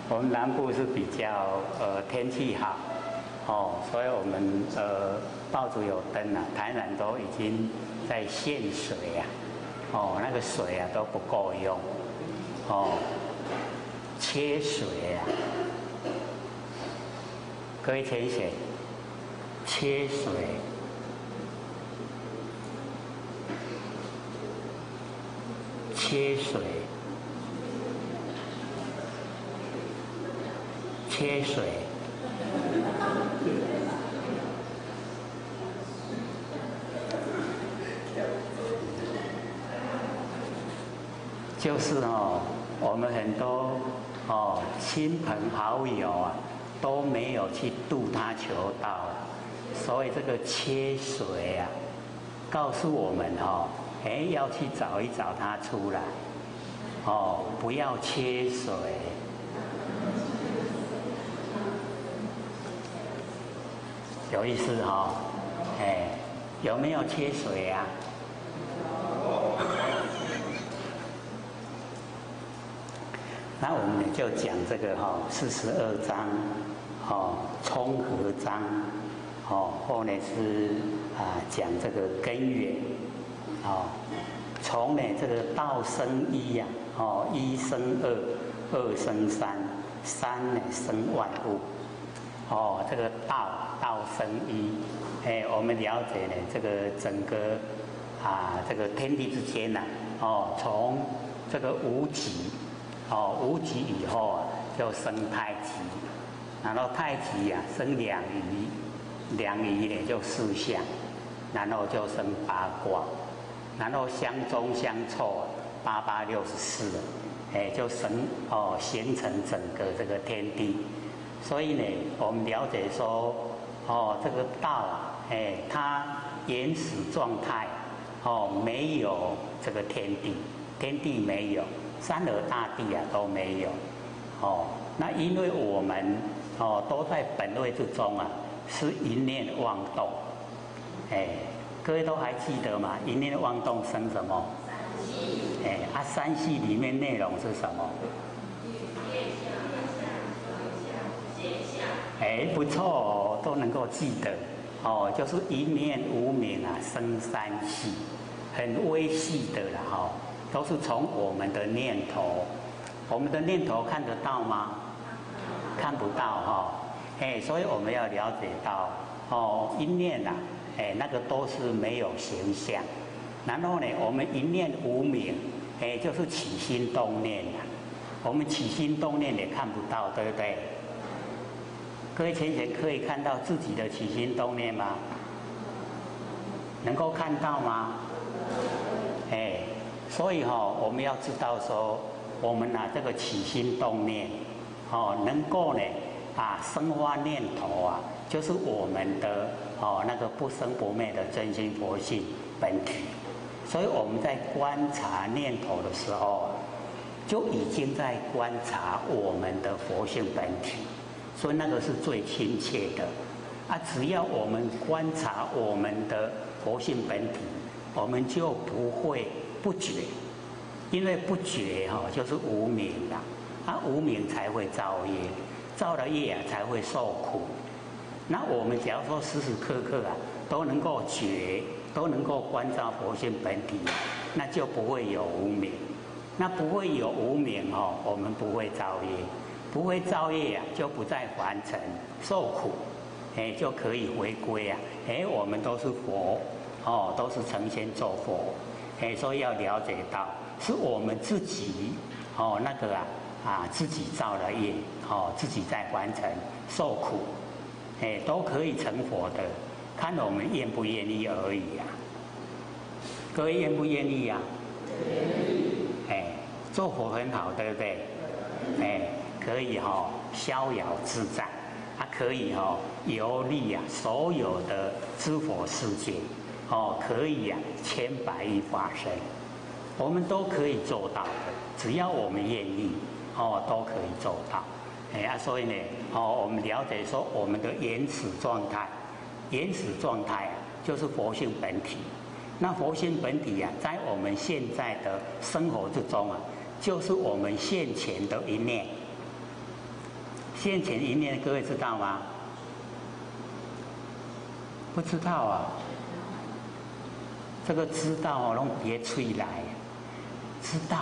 我们南部是比较天气好，所以我们爆竹有灯啊，台南都已经在限水啊，那个水啊都不够用，缺水啊，各位填写，缺水。缺水，缺水，就是我们很多亲朋好友啊都没有去度他求道，所以这个缺水啊，告诉我们要去找一找它出来，不要缺水。有意思有没有缺水啊？那我们就讲这个42章，冲和章，后面是讲这个根源。从这个道生一呀，一生二，二生三，三生万物，这个道生一，我们了解呢这个整个这个天地之间呐，从这个无极，无极以后啊就生太极，然后太极啊生两仪，两仪呢就四象，然后就生八卦。然后相中相凑8864，就形成整个这个天地。所以呢，我们了解说，这个道它原始状态，没有这个天地，天地没有，山河大地啊都没有，那因为我们都在本位之中啊，是一念妄动，各位都还记得吗？一念妄动生什么？三系里面内容是什么？不错都能够记得就是一念无明啊，生三系，很微细的啦都是从我们的念头，我们的念头看得到吗？看不到所以我们要了解到一念啊。那个都是没有形象，然后呢，我们一念无明，就是起心动念啊。我们起心动念也看不到，对不对？各位浅浅可以看到自己的起心动念吗？能够看到吗？所以我们要知道说，我们这个起心动念，能够呢生发念头啊，就是我们的那个不生不灭的真心佛性本体。所以我们在观察念头的时候，就已经在观察我们的佛性本体，所以那个是最亲切的只要我们观察我们的佛性本体，我们就不会不觉，因为不觉就是无明无明才会造业，造了业才会受苦。那我们假如说时时刻刻都能够觉，都能够关照佛性本体，那就不会有无明。那不会有无明我们不会造业，不会造业就不再凡尘受苦，就可以回归我们都是佛都是成仙做佛，所以要了解到是我们自己那个自己造了业自己在凡尘受苦。都可以成佛的，看我们愿不愿意而已各位愿不愿意做佛很好，对不对？可以逍遥自在，可以游历所有的诸佛世界，可以千百亿法身，我们都可以做到的，只要我们愿意都可以做到。所以呢，我们了解说我们的原始状态，原始状态就是佛性本体。那佛性本体在我们现在的生活之中就是我们现前的一念， 现前一念，各位知道吗？不知道啊。这个知道哦，拢别吹来，知道，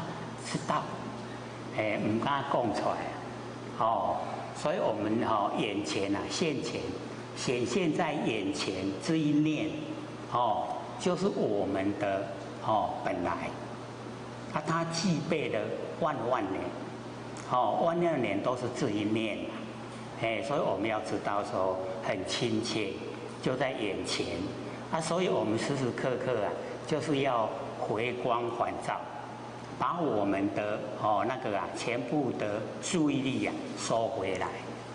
唔敢讲出来，哦，所以我们眼前啊，现前显现在眼前这一念，就是我们的本来，它具备了万年，万年都是这一念，所以我们要知道说很亲切，就在眼前。所以我们时时刻刻啊，就是要回光返照，把我们的全部的注意力啊收回来，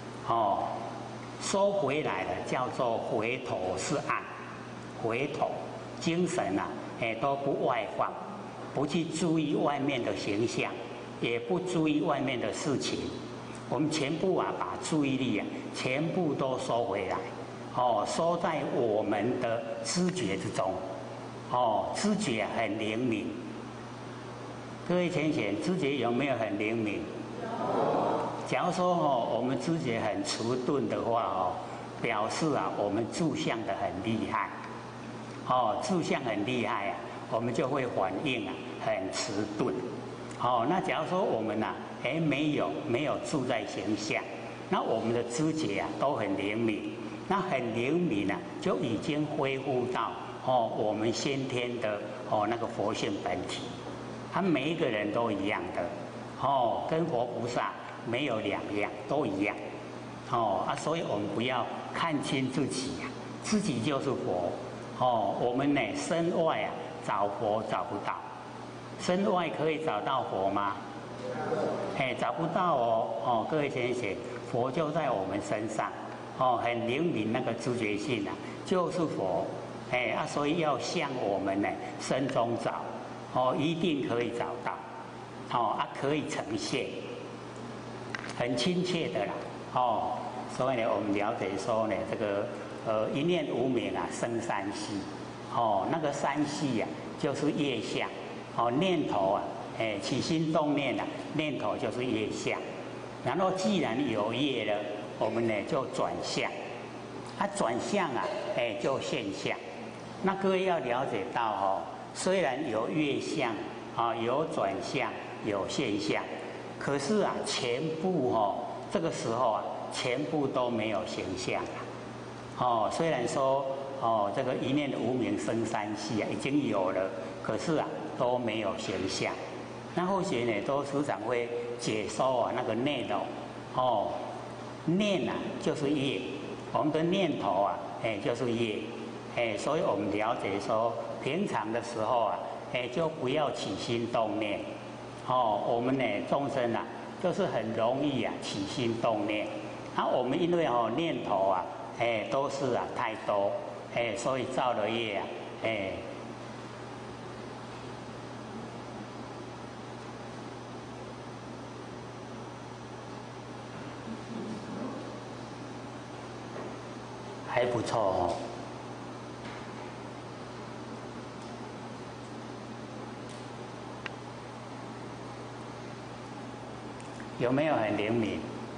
收回来了叫做回头是岸，回头精神啊，都不外放，不去注意外面的形象，也不注意外面的事情，我们全部啊把注意力啊全部都收回来。收在我们的知觉之中，知觉很灵敏。各位浅显，知觉有没有很灵敏？假如说我们知觉很迟钝的话，表示啊我们住相的很厉害，住相很厉害啊，我们就会反应啊很迟钝。那假如说我们没有住在形象，那我们的知觉啊都很灵敏。那很灵敏啊，就已经恢复到我们先天的那个佛性本体，他每一个人都一样的，跟佛菩萨没有两样，都一样，所以我们不要看清自己啊，自己就是佛，我们呢身外啊找佛找不到，身外可以找到佛吗？找不到哦，各位先生，佛就在我们身上。很灵敏那个知觉性啊，就是佛，所以要向我们呢身中找，一定可以找到，可以呈现，很亲切的啦，所以呢，我们了解说呢，这个一念无明啊，生三系，那个三系啊，就是业相，念头啊，起心动念啊，念头就是业相，然后既然有业了。我们呢就转向，转向啊，就现象。那各位要了解到虽然有业相有转向，有现象，可是啊，全部这个时候啊，全部都没有形象虽然说这个一念无明生三系啊，已经有了，可是啊都没有形象。那后学呢都时常会解说那个内容念啊就是业，我们的念头啊，就是业，所以我们了解说，平常的时候啊，就不要起心动念，我们呢众生啊，就是很容易啊起心动念，我们因为念头啊，都是啊太多，所以造了业啊，还不错有没有很灵敏？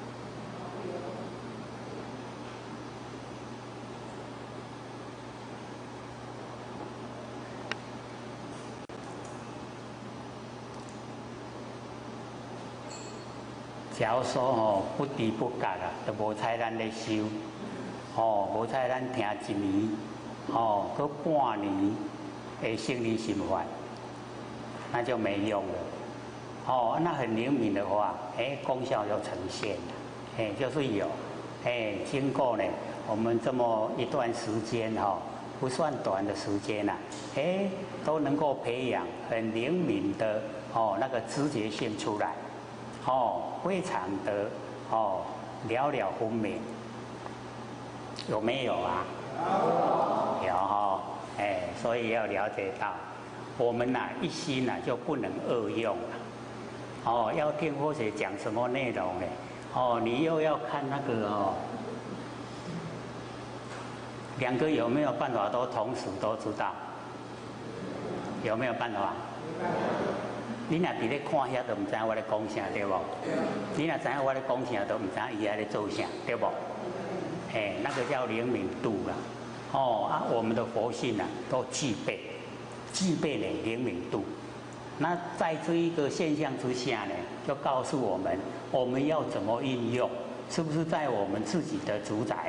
假如说不知不觉啊，就无采咱咧修，无采咱听一年，搁半年的心理心法，那就没用了。那很灵敏的话，功效就呈现了，就是有，经过呢，我们这么一段时间不算短的时间呐，都能够培养很灵敏的那个知觉性出来。非常的了了分明，有没有啊？有所以要了解到，我们一心就不能恶用要听或者讲什么内容呢？你又要看那个两个有没有办法都同时都知道？有没有办法？ 你若伫咧看遐，都毋知影我咧讲啥，对无？你若知影我咧讲啥，都毋知影伊在咧做啥，对无？那个叫灵敏度啦。我们的佛性啊，都具备了灵敏度。那在这一个现象之下呢，就告诉我们要怎么运用，是不是在我们自己的主宰？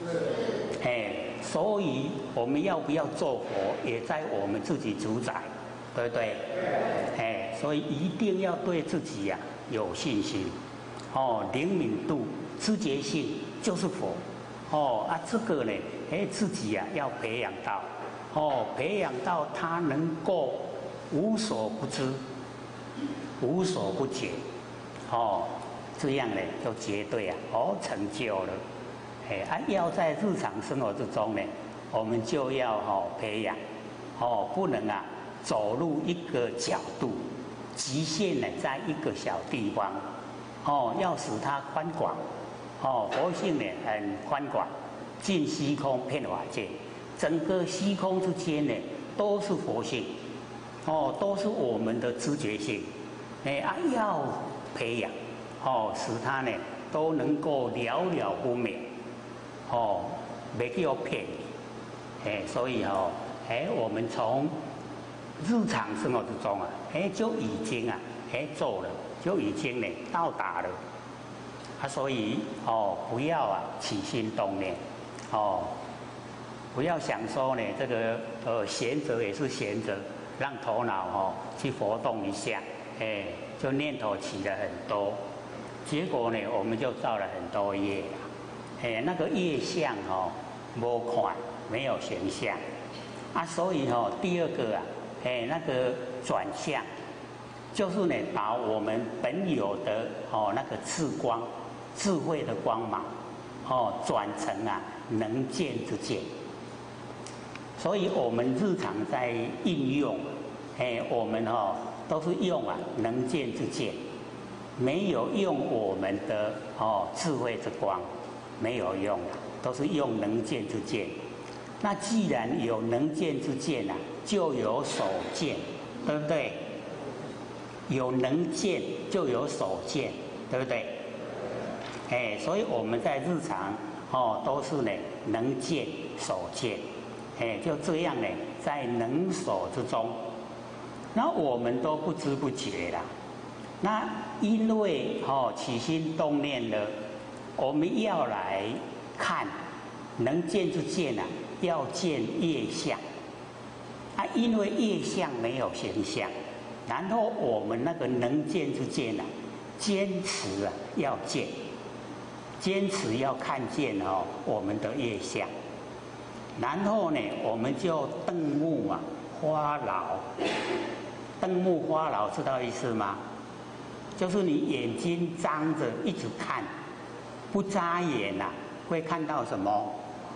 所以我们要不要做佛，也在我们自己主宰，对不对？所以一定要对自己呀有信心。灵敏度、知觉性就是佛。这个呢，自己呀要培养到，培养到他能够无所不知、无所不觉，这样呢就绝对成就了。要在日常生活之中呢，我们就要培养，不能走入一个角度，局限呢在一个小地方，要使它宽广，佛性呢很宽广，尽虚空遍法界，整个虚空之间呢都是佛性，都是我们的知觉性，要培养，使它呢都能够了了不灭。没给我骗你，所以我们从日常生活之中就已经做了，就已经呢到达了，所以不要起心动念，不要想说呢这个闲着也是闲着，让头脑去活动一下，就念头起了很多，结果呢我们就造了很多业。那个业相无看，没有形象所以第二个那个转向，就是呢把我们本有的那个智慧的光芒转成能见之见。所以我们日常在应用，我们都是用能见之见，没有用我们的智慧之光。没有用，都是用能见之见。那既然有能见之见就有所见，对不对？有能见就有所见，对不对？所以我们在日常都是呢能见所见，就这样呢在能所之中，那我们都不知不觉啦。那因为起心动念了。我们要来看能见之见要见业相因为业相没有形象，然后我们那个能见之见坚持要见，坚持要看见我们的业相，然后呢我们就瞪目花劳。瞪目花劳知道意思吗？就是你眼睛张着一直看，不眨眼会看到什么？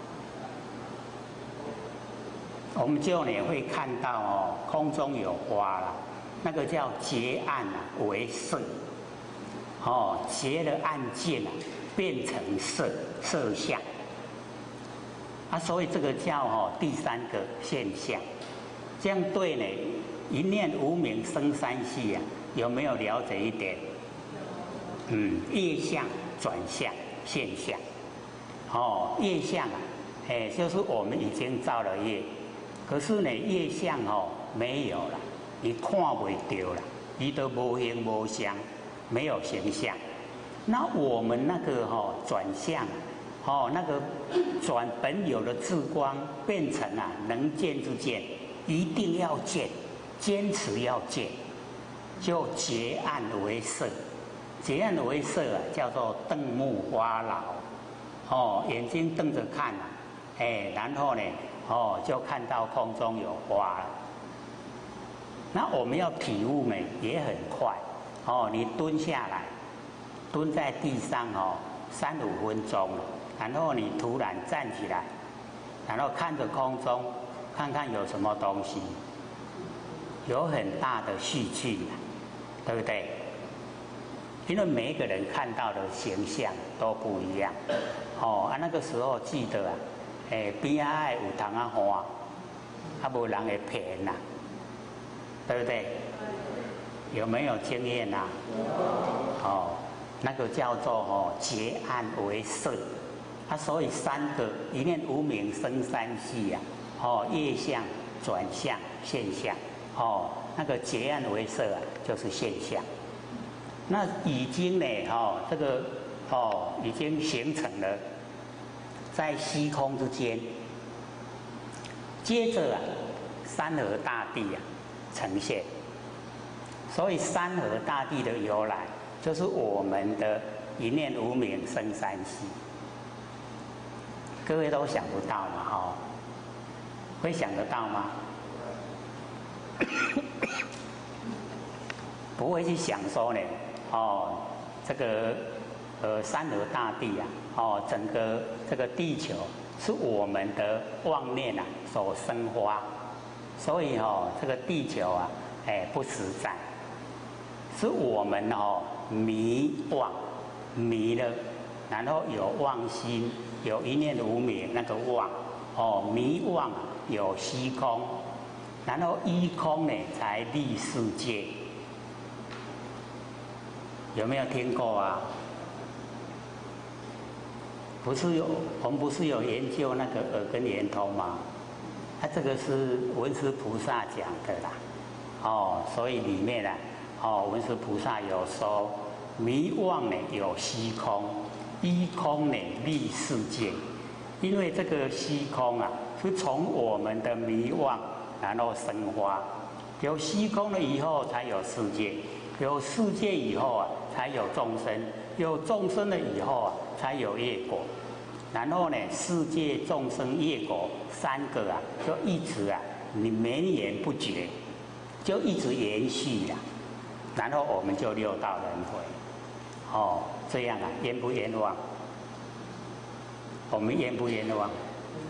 我们就呢会看到空中有花啦，那个叫结暗为色，结了暗箭变成色相所以这个叫第三个现象。这样对呢，一念无明生三系有没有了解一点？业相转向现象，业相就是我们已经造了业，可是呢业相没有了，你看不到了，你都无形无相，没有形象。那我们那个转向那个转本有的智光变成能见之见，一定要见，坚持要见，就结暗为色。结暗为色叫做瞪目花劳，眼睛瞪着看然后呢就看到空中有花了。那我们要体悟呢也很快你蹲下来，蹲在地上3-5分钟，然后你突然站起来，然后看着空中，看看有什么东西，有很大的细菌对不对？因为每一个人看到的形象都不一样那个时候记得边仔有虫花无人会骗对不对？ 有没有经验啊？哦，那个叫做结暗为色，所以三个一念无明生三系呀，业相、转相、现象，那个结暗为色啊，就是现象。那已经呢，这个已经形成了在虚空之间，接着啊，山河大地啊呈现。所以山河大地的由来，就是我们的一念无明生三系。各位都想不到嘛，会想得到吗？不会去想说呢，这个山河大地啊，整个这个地球是我们的妄念啊所生发，所以这个地球啊，不实在，是我们迷妄迷了，然后有妄心，有一念无明那个妄，迷妄有虚空，然后依空呢才立世界。有没有听过啊？我们不是有研究那个耳根圆通吗？这个是文殊菩萨讲的啦，所以里面文殊菩萨有说，迷妄呢有虚空，依空呢立世界。因为这个虚空啊，是从我们的迷妄然后生发，有虚空了以后才有世界，有世界以后才有众生，有众生了以后才有业果，然后呢，世界、众生、业果三个就一直你绵延不绝，就一直延续然后我们就六道轮回，这样冤不冤枉？我们冤不冤枉？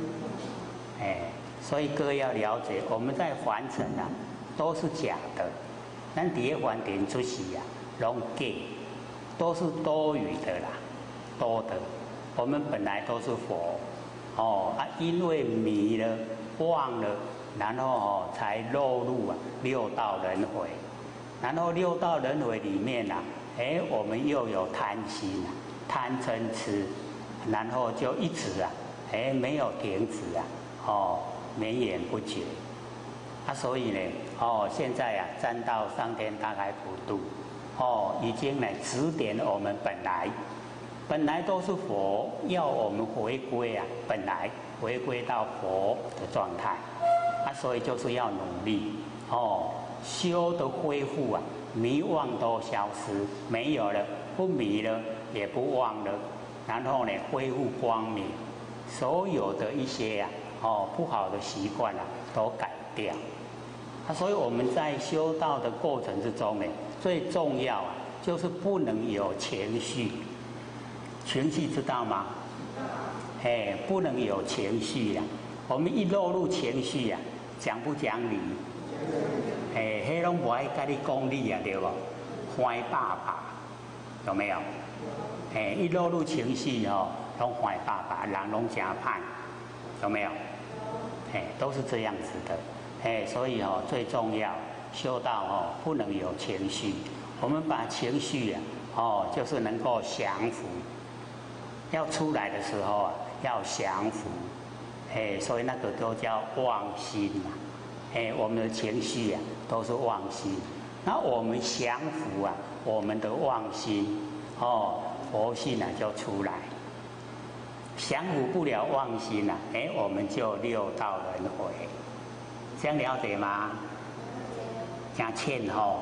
所以各位要了解，我们在凡尘都是假的，咱伫个凡尘出世拢假，都是多余的啦，多的。我们本来都是佛，因为迷了、忘了，然后才落入六道轮回。然后六道轮回里面我们又有贪心贪嗔痴，然后就一直没有停止绵延不绝。所以呢，现在占到上天大开普度，已经呢指点我们本来都是佛，要我们回归本来回归到佛的状态，所以就是要努力修的恢复迷妄都消失，没有了，不迷了，也不忘了，然后呢恢复光明，所有的一些不好的习惯都改掉。所以我们在修道的过程之中呢，最重要就是不能有情绪。情绪知道吗？不能有情绪我们一落入情绪讲不讲理？迄拢不爱跟你讲理对不？坏爸爸有没有？一落入情绪拢坏爸爸，人拢真歹，有没有？都是这样子的。所以最重要修道不能有情绪。我们把情绪就是能够降服。要出来的时候要降服，所以那个都叫妄心我们的情绪都是妄心。那我们降服我们的妄心，佛性就出来。降服不了妄心我们就六道轮回。这样了解吗？真欠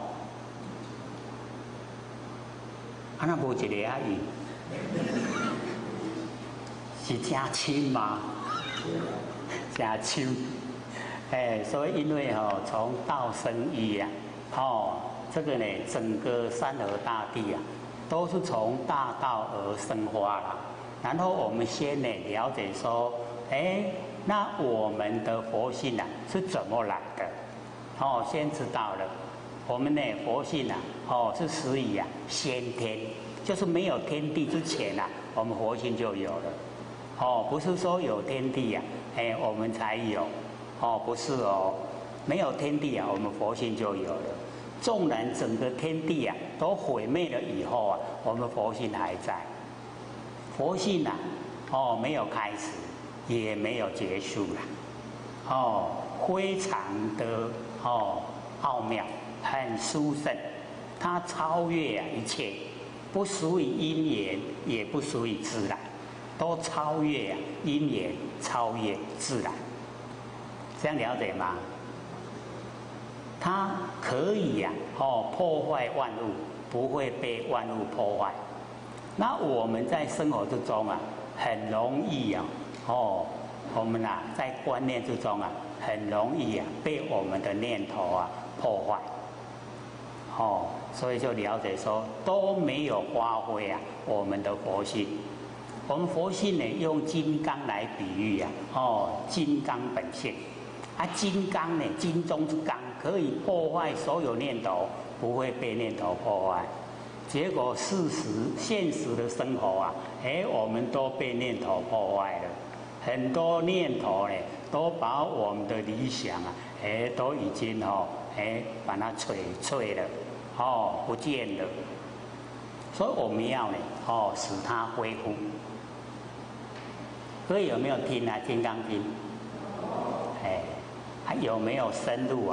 那无一个伊。是真轻吗？真轻，所以因为从道生一这个呢，整个山河大地都是从大道而生发了。然后我们先呢了解说，那我们的佛性是怎么来的？先知道了，我们呢佛性是始于先天，就是没有天地之前我们佛性就有了。不是说有天地我们才有，不是没有天地我们佛性就有了。 纵然整个天地啊都毁灭了以后啊，我们佛性还在。佛性啊，没有开始，也没有结束了，非常的奥妙，很殊胜，它超越一切，不属于因缘，也不属于自然，都超越因缘，超越自然。这样了解吗？它可以破坏万物，不会被万物破坏。那我们在生活之中啊，很容易我们在观念之中啊，很容易被我们的念头破坏。所以就了解说都没有发挥我们的佛性。我们佛性呢，用金刚来比喻金刚本性。金刚呢，金中之刚，可以破坏所有念头，不会被念头破坏。结果现实的生活我们都被念头破坏了。很多念头呢，都把我们的理想都已经把它摧了，不见了。所以我们要呢，使它恢复。所以有没有听《金刚经》？有没有深入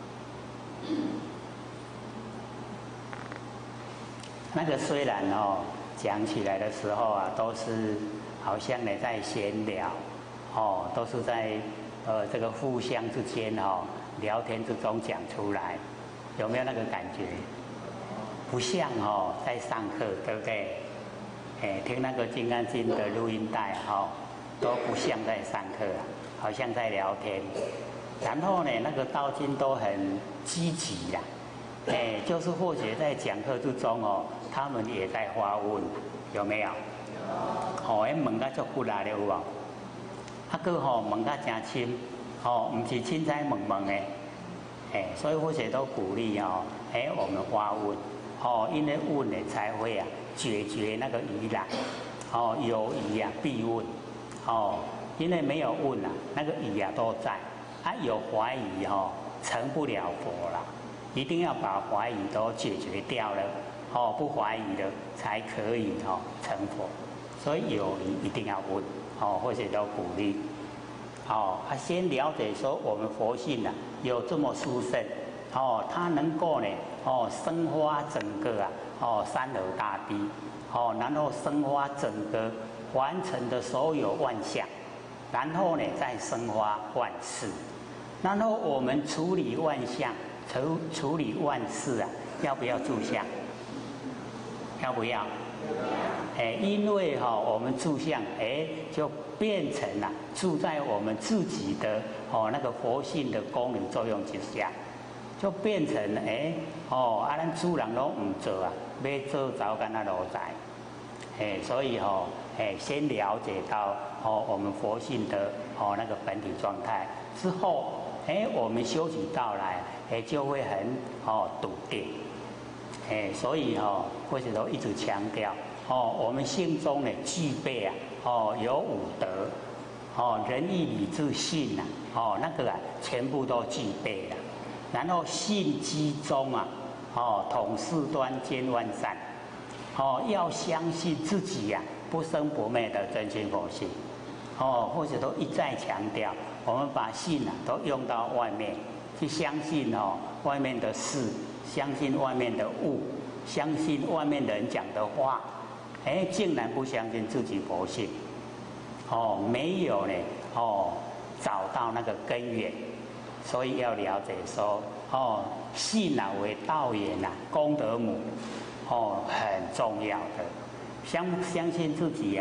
那个虽然讲起来的时候都是好像呢在闲聊，都是在这个互相之间聊天之中讲出来，有没有那个感觉？不像在上课，对不对？听那个《金刚经》的录音带都不像在上课好像在聊天。然后呢，那个道经都很积极就是或许在讲课之中他们也在发问，有没有？问到足骨力的有无？个问到真深，不是凊彩问的，所以或许都鼓励我们发问，因为问呢才会解决那个疑难，有疑必问，因为没有问那个疑都在。有怀疑成不了佛了，一定要把怀疑都解决掉了，不怀疑的才可以成佛。所以有疑一定要问，或者都鼓励，先了解说我们佛性有这么殊胜，它能够呢生发整个山河大地，然后生发整个完成的所有万象，然后呢再生发万事。然后我们处理万象，处理万事要不要住相？要不要？因为我们住相，就变成住在我们自己的那个佛性的功能作用之下，就变成咱主人都唔做要做早干那路在。所以先了解到我们佛性的那个本体状态之后。我们修起道来，就会很笃定。所以或者都一直强调，我们心中呢具备有五德，仁义礼智信那个全部都具备了。然后信机中统事端兼万善，要相信自己不生不灭的真心佛性。或者都一再强调，我们把信都用到外面去，相信外面的事，相信外面的物，相信外面人讲的话，竟然不相信自己佛性，没有呢，找到那个根源，所以要了解说，信为道源功德母，很重要的，相信自己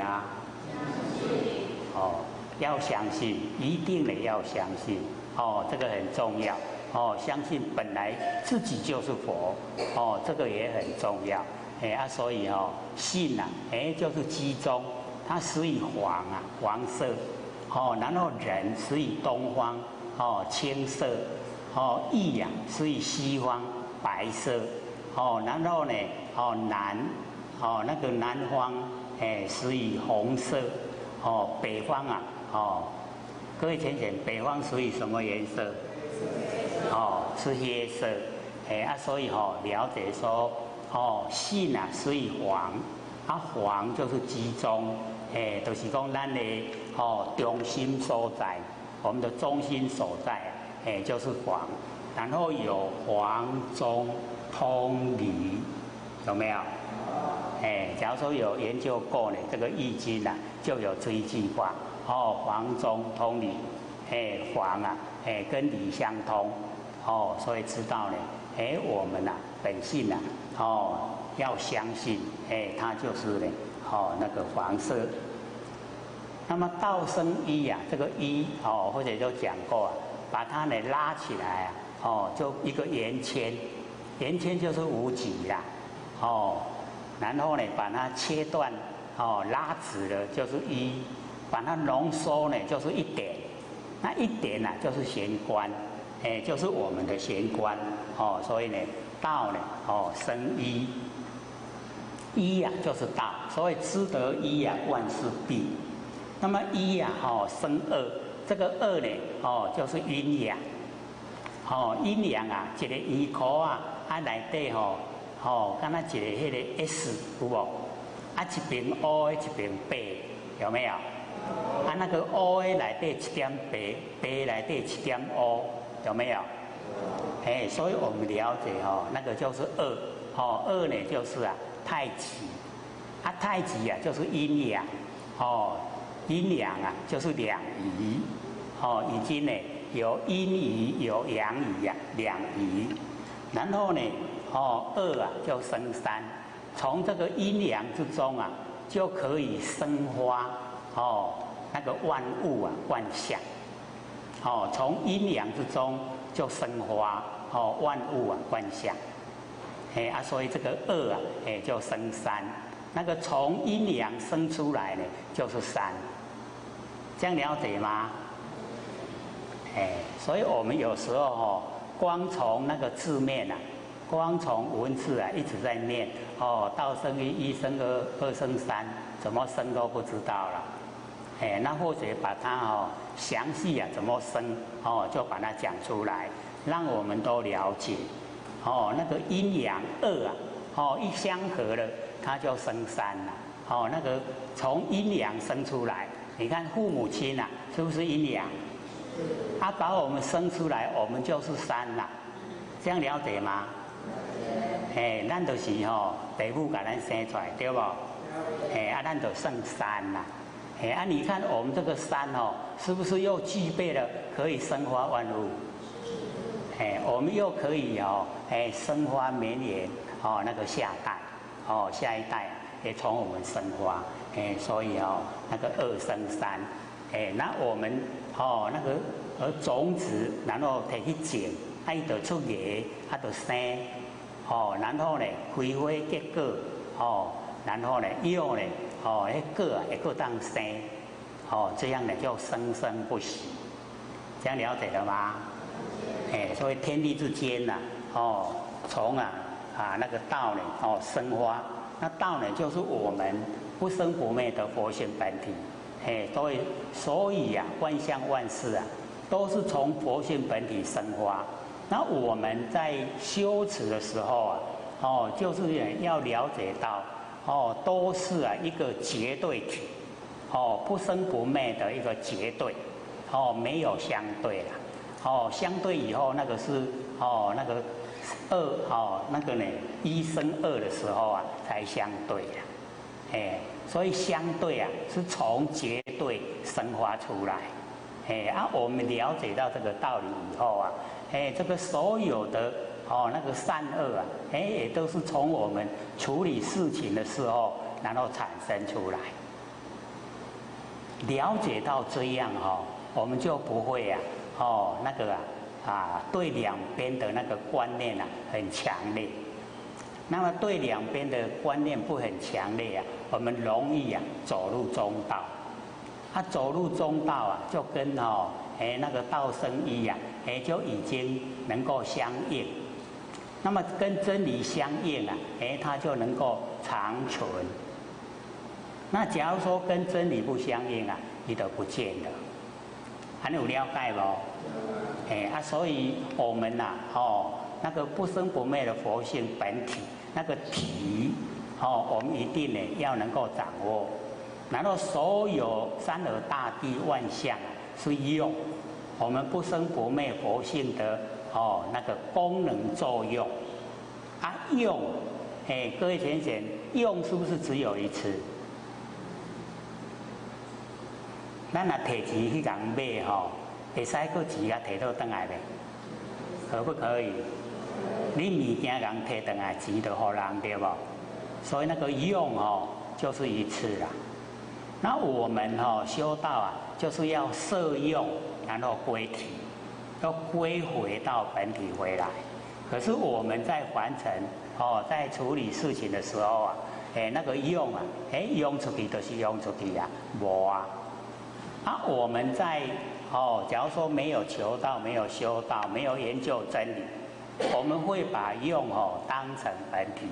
要相信，一定得要相信，这个很重要，相信本来自己就是佛，这个也很重要，所以信就是机中，它始于黄色，然后人始于东方，青色，义始于西方白色，然后呢，那个南方始于红色。北方各位浅浅，北方属于什么颜色？是黑色。 所以了解说，性啊属于黄，黄就是集中，就是讲咱的中心所在，我们的中心所在，就是黄。然后有黄中通离，有没有？假如说有研究过呢，这个易经啊，就有这一句话，黄中通离，黄啊，跟离相通，所以知道呢，我们啊本性啊，要相信，它就是呢，那个黄色。那么道生一啊，这个一或者就讲过啊，把它呢拉起来啊，就一个圆圈，圆圈就是无极啦，然后呢把它切断，拉直了就是一，把它浓缩呢就是一点，那一点呢就是玄关，就是我们的玄关，所以呢道呢生一，一啊就是道，所以知得一啊万事毕。那么一啊生二，这个二呢就是阴阳，阴阳啊一个圆壳啊内底敢若一个迄个 S 有无？一边乌的，一边白，有没有？那个乌的内底一点白，白内底一点乌，有没有？所以我们了解那个就是二，二呢就是啊太极，太极啊就是阴阳，阴阳啊就是两仪，已经呢有阴仪有阳仪啊，两仪，然后呢二啊就生三，从这个阴阳之中啊就可以生发那个万物啊万象，从阴阳之中就生发万物啊万象，所以这个二啊就生三，那个从阴阳生出来呢就是三，这样了解吗？所以我们有时候光从那个字面啊，光从文字啊一直在念道生一，一生二，二生三，怎么生都不知道了。那或者把它详细啊怎么生就把它讲出来，让我们都了解那个阴阳二啊一相合了，它就生三了。那个从阴阳生出来，你看父母亲啊是不是阴阳？把我们生出来，我们就是三啦，这样了解吗？咱就是父母把咱生出来，对不？咱就剩三啦。你看我们这个三是不是又具备了可以生发万物？我们又可以生发绵延那个下代下一代也从我们生发，所以那个二生三，那我们那个种子，然后摕去种，伊就出叶，就生，然后呢开花结果，然后呢又呢那个会个当生，这样呢就生生不息，这样了解了吗？所以天地之间呐，从那个道呢生发，那道呢就是我们不生不灭的佛性本体。所以啊，万象万事啊，都是从佛性本体生发。那我们在修持的时候啊，就是要了解到，都是一个绝对体，不生不灭的一个绝对，没有相对了，相对以后那个是那个二那个呢一生二的时候啊才相对了，所以相对啊是从绝对生发出来，我们了解到这个道理以后啊，这个所有的那个善恶啊，也都是从我们处理事情的时候，然后产生出来。了解到这样我们就不会那个对两边的那个观念很强烈。那么对两边的观念不很强烈我们容易走入中道。走入中道就跟那个道生一就已经能够相应。那么跟真理相应它就能够长存。那假如说跟真理不相应你都不见了。还有了解不？所以我们那个不生不灭的佛性本体，那个体我们一定呢要能够掌握。然后所有山河大地万象是用我们不生不灭佛性的那个功能作用啊，用各位浅显，用是不是只有一次？咱若摕钱去共买会使个钱啊摕倒转来袂？可不可以？你物件共摕转来，钱就互人对不？所以那个用就是一次啦。那我们修道啊，就是要摄用，然后归体，要归回到本体回来。可是我们在凡尘在处理事情的时候啊，那个用啊，用出去就是用出去啊，无啊。啊，我们在假如说没有求道、没有修道、没有研究真理，我们会把用当成本体。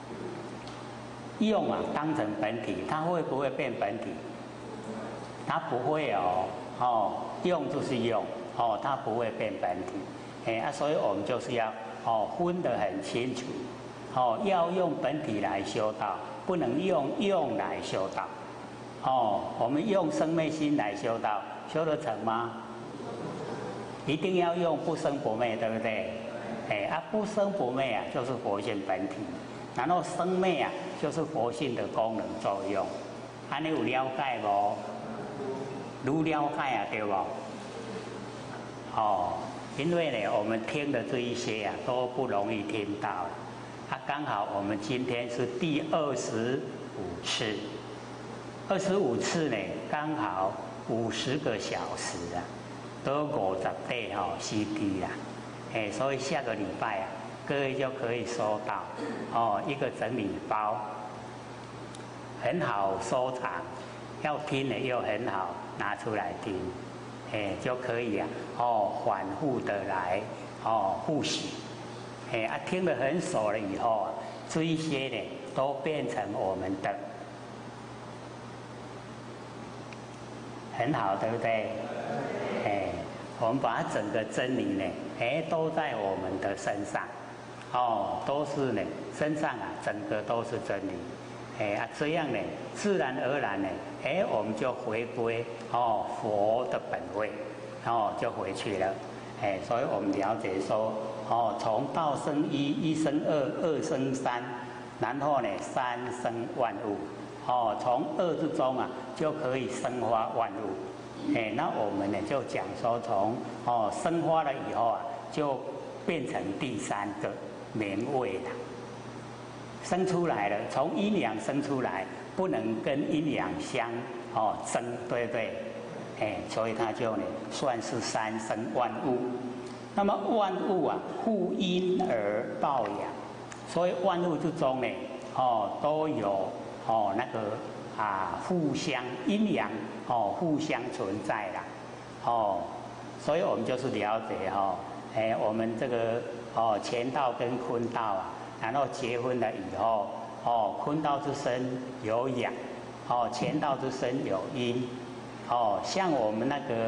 用啊当成本体，它会不会变本体？它不会用就是用它不会变本体。所以我们就是要分得很清楚。要用本体来修道，不能用来修道。我们用生灭心来修道，修得成吗？一定要用不生不灭，对不对？不生不灭啊，就是佛性本体。然后生灭啊，就是佛性的功能作用。你有了解无？如了解啊，对不？因为呢，我们听的这一些啊，都不容易听到。刚好我们今天是第25次，25次呢，刚好50个小时啊，都50倍CD 啦。所以下个礼拜啊，各位就可以收到一个整理包，很好收藏，要听的又很好拿出来听，就可以反复的来复习，听得很熟了以后啊，这一些呢都变成我们的，很好，对不对？我们把整个真理呢，都在我们的身上，都是呢，身上啊，整个都是真理，这样呢，自然而然呢，我们就回归佛的本位，就回去了，所以我们了解说，从道生一，一生二，二生三，然后呢，三生万物，从二之中啊，就可以生发万物。那我们呢就讲说，从生发了以后啊，就变成第三个名位了，生出来了，从阴阳生出来，不能跟阴阳相争，对不对？所以它就呢算是三生万物。那么万物啊，互因而报养，所以万物之中呢，都有那个互相阴阳互相存在啦，所以我们就是了解我们这个乾道跟坤道啊，然后结婚了以后，坤道之身有阳，乾道之身有阴，像我们那个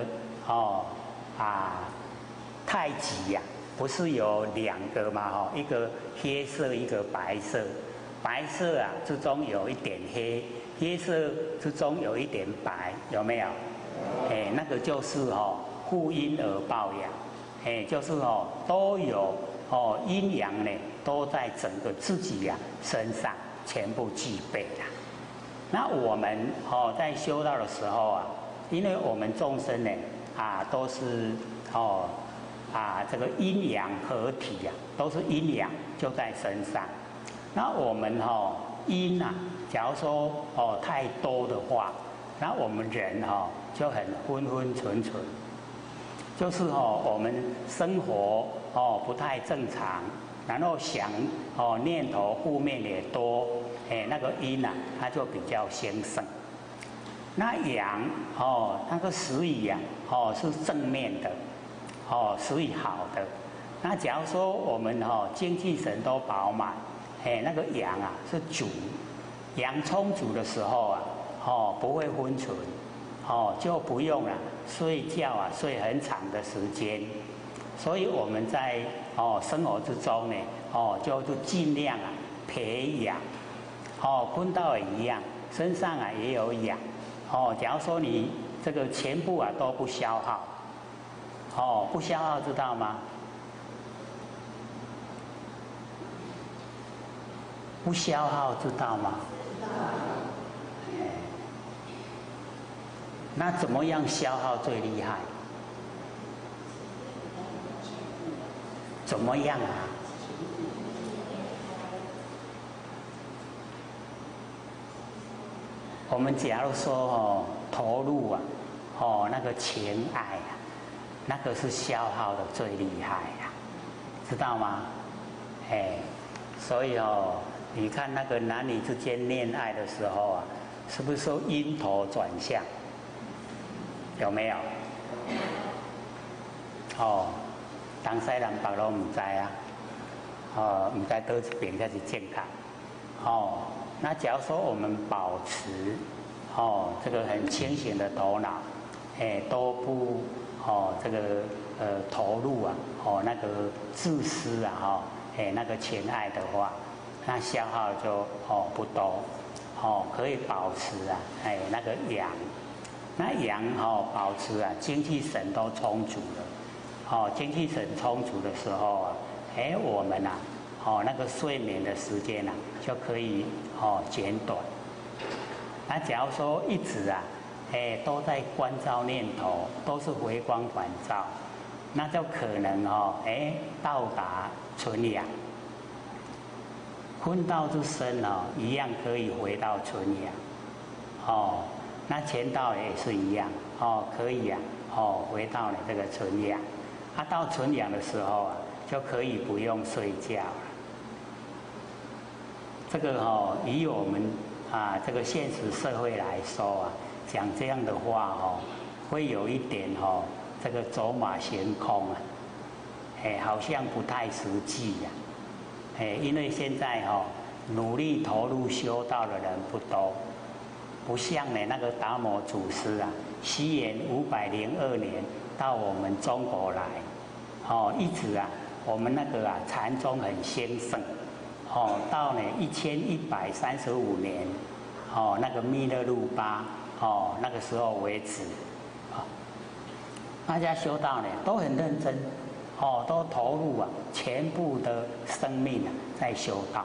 太极呀，不是有2个嘛，一个黑色，一个白色，白色啊之中有一点黑。黑色之中有一点白，有没有？那个就是互因而报养，就是都有阴阳呢，都在整个自己身上全部具备了。那我们在修道的时候啊，因为我们众生呢都是这个阴阳合体呀，都是阴阳就在身上。那我们阴啊，假如说太多的话，那我们人就很昏昏沉沉，就是我们生活不太正常，然后想念头负面也多，那个阴啊，它就比较兴盛。那阳那个食语啊是正面的，食语好的。那假如说我们精气神都饱满，那个阳啊是足，阳充足的时候啊，不会昏沉，就不用了睡觉啊，睡很长的时间， 所以我们在生活之中呢，就尽量啊培养，坤道也一样，身上啊也有养，假如说你这个全部啊都不消耗，不消耗知道吗？不消耗知道吗？那怎么样消耗最厉害？怎么样啊？我们假如说投入啊，那个情爱啊，那个是消耗的最厉害呀，知道吗？所以你看那个男女之间恋爱的时候啊，是不是说晕头转向？有没有？东西南北都唔知啊，唔知倒一边才是健康。那假如说我们保持这个很清醒的头脑，都不这个投入啊，那个自私啊，那个情爱的话，那消耗就不多，可以保持啊，那个阳。那阳保持啊，精气神都充足了，精气神充足的时候啊，我们啊，那个睡眠的时间啊，就可以减短。那假如说一直啊，都在观照念头，都是回光返照，那就可能到达纯阳。坤道之身一样可以回到纯阳，那乾道也是一样，可以啊，回到你这个纯阳，到纯阳的时候啊，就可以不用睡觉了。这个以我们这个现实社会来说啊，讲这样的话会有一点这个走马行空啊，好像不太实际呀，因为现在努力投入修道的人不多。不像呢那个达摩祖师啊，西元502年到我们中国来，一直啊，我们那个禅宗很兴盛，到呢1135年，那个密勒日巴，那个时候为止，大家修道呢都很认真，都投入啊全部的生命啊在修道，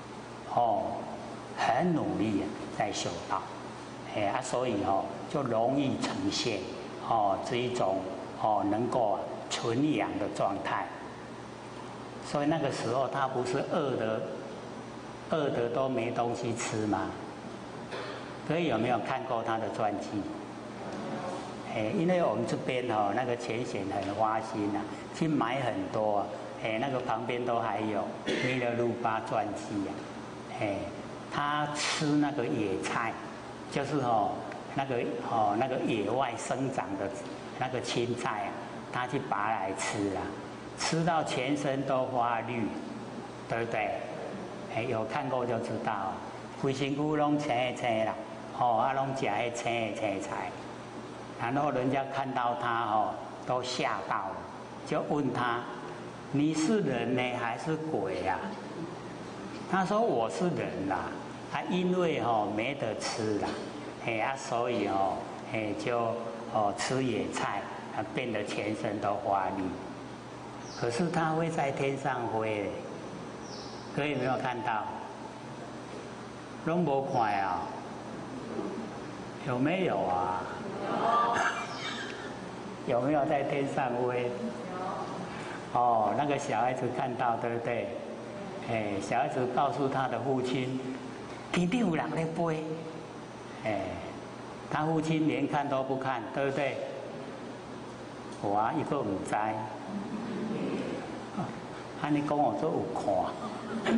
很努力啊在修道。所以就容易呈现这一种能够纯阳的状态。所以那个时候他不是饿的都没东西吃吗？各位有没有看过他的传记？因为我们这边那个浅显很花心啊，去买很多那个旁边都还有弥勒日巴传记啊，他吃那个野菜。就是那个野外生长的那个青菜啊，他去拔来吃啊，吃到全身都发绿，对不对？有看过就知道，规身躯拢青青啦，拢吃迄青菜，然后人家看到他都吓到了，就问他：你是人呢还是鬼啊？他说我是人啦。因为没得吃啦，所以就吃野菜，变得全身都发绿。可是它会在天上飞，各位有没有看到？拢无看啊？有没有啊？有没有在天上飞？那个小孩子看到对不对？小孩子告诉他的父亲。天顶有人在飞，他父亲连看都不看，对不对？一个唔知，你讲我都有看，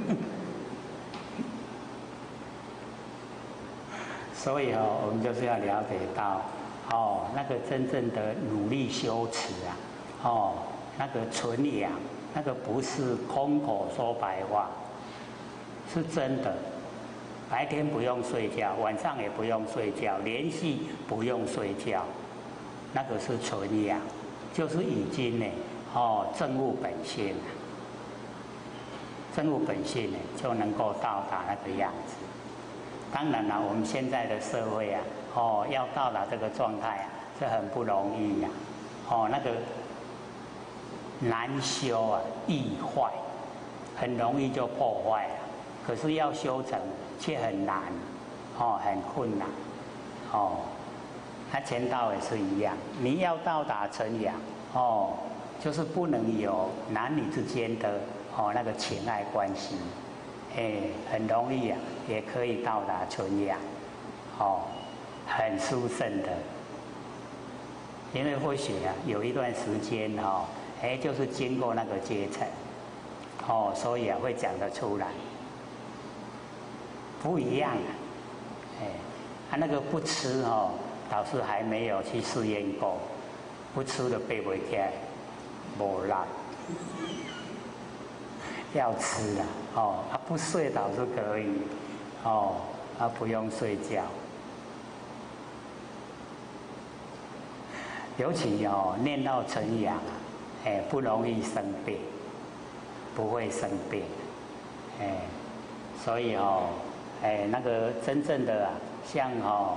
所以我们就是要了解到，那个真正的努力修持啊，那个纯阳，那个不是空口说白话，是真的。白天不用睡觉，晚上也不用睡觉，连续不用睡觉，那个是纯阳，就是已经呢， 证悟本性，证悟本性呢，就能够到达那个样子。当然了，我们现在的社会啊，要到达这个状态啊，是很不容易呀、那个难修啊，易坏，很容易就破坏了。可是要修成却很难，很困难，那钱道也是一样，你要到达纯阳，就是不能有男女之间的那个情爱关系，很容易啊，也可以到达纯阳，很殊胜的。因为或许啊，有一段时间就是经过那个阶层，所以啊会讲得出来，不一样啊，那个不吃倒是还没有去试验过，不吃的背不起来，没力，要吃啦，不睡倒是可以，不用睡觉，尤其念到纯阳，不容易生病，不会生病，所以那个真正的像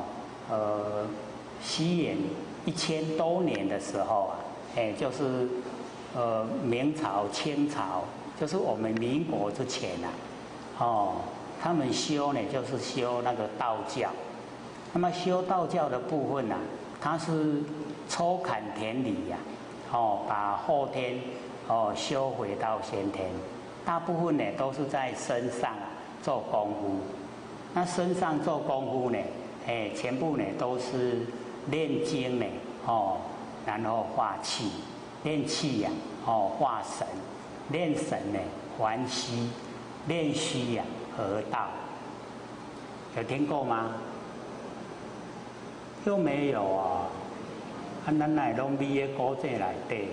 西元1000多年的时候啊，就是明朝、清朝，就是我们民国之前啊，他们修呢就是修那个道教。那么修道教的部分啊，它是抽砍田里呀，把后天修回到先天。大部分呢都是在身上啊做功夫。那身上做功夫呢，全部呢都是练精呢，然后化气，练气呀，化神，练神呢还虚，练虚呀合道。有听过吗？又没有啊？咱乃拢伫个古籍内底。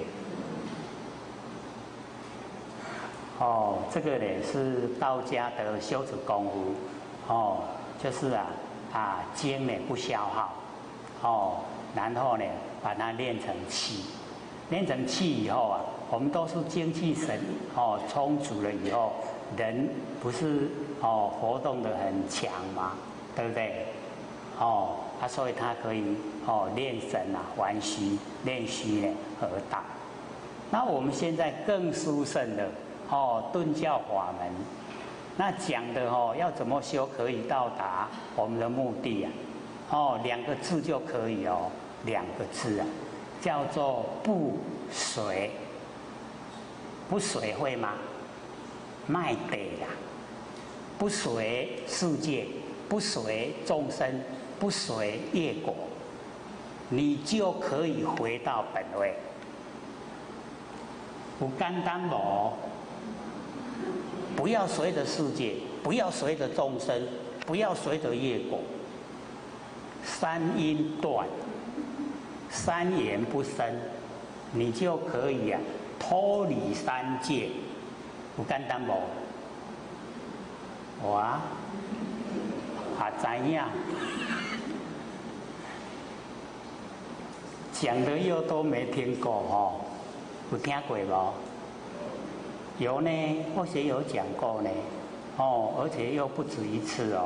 这个呢是道家的修持功夫，就是精呢不消耗，然后呢把它练成气，练成气以后啊，我们都是精气神充足了以后，人不是活动得很强嘛，对不对？所以他可以练神还虚，练虚呢合道。那我们现在更殊胜的顿教法门，那讲的要怎么修可以到达我们的目的啊？2个字就可以2个字啊，叫做不随。不随会吗？卖得啦，不随世界，不随众生，不随业果，你就可以回到本位。有简单无？不要随着世界，不要随着众生，不要随着业果。三因断，三缘不生，你就可以脱离三界。有简单无？哇，知影，讲的又都没听过有听过无？有呢，或许有讲过呢，而且又不止一次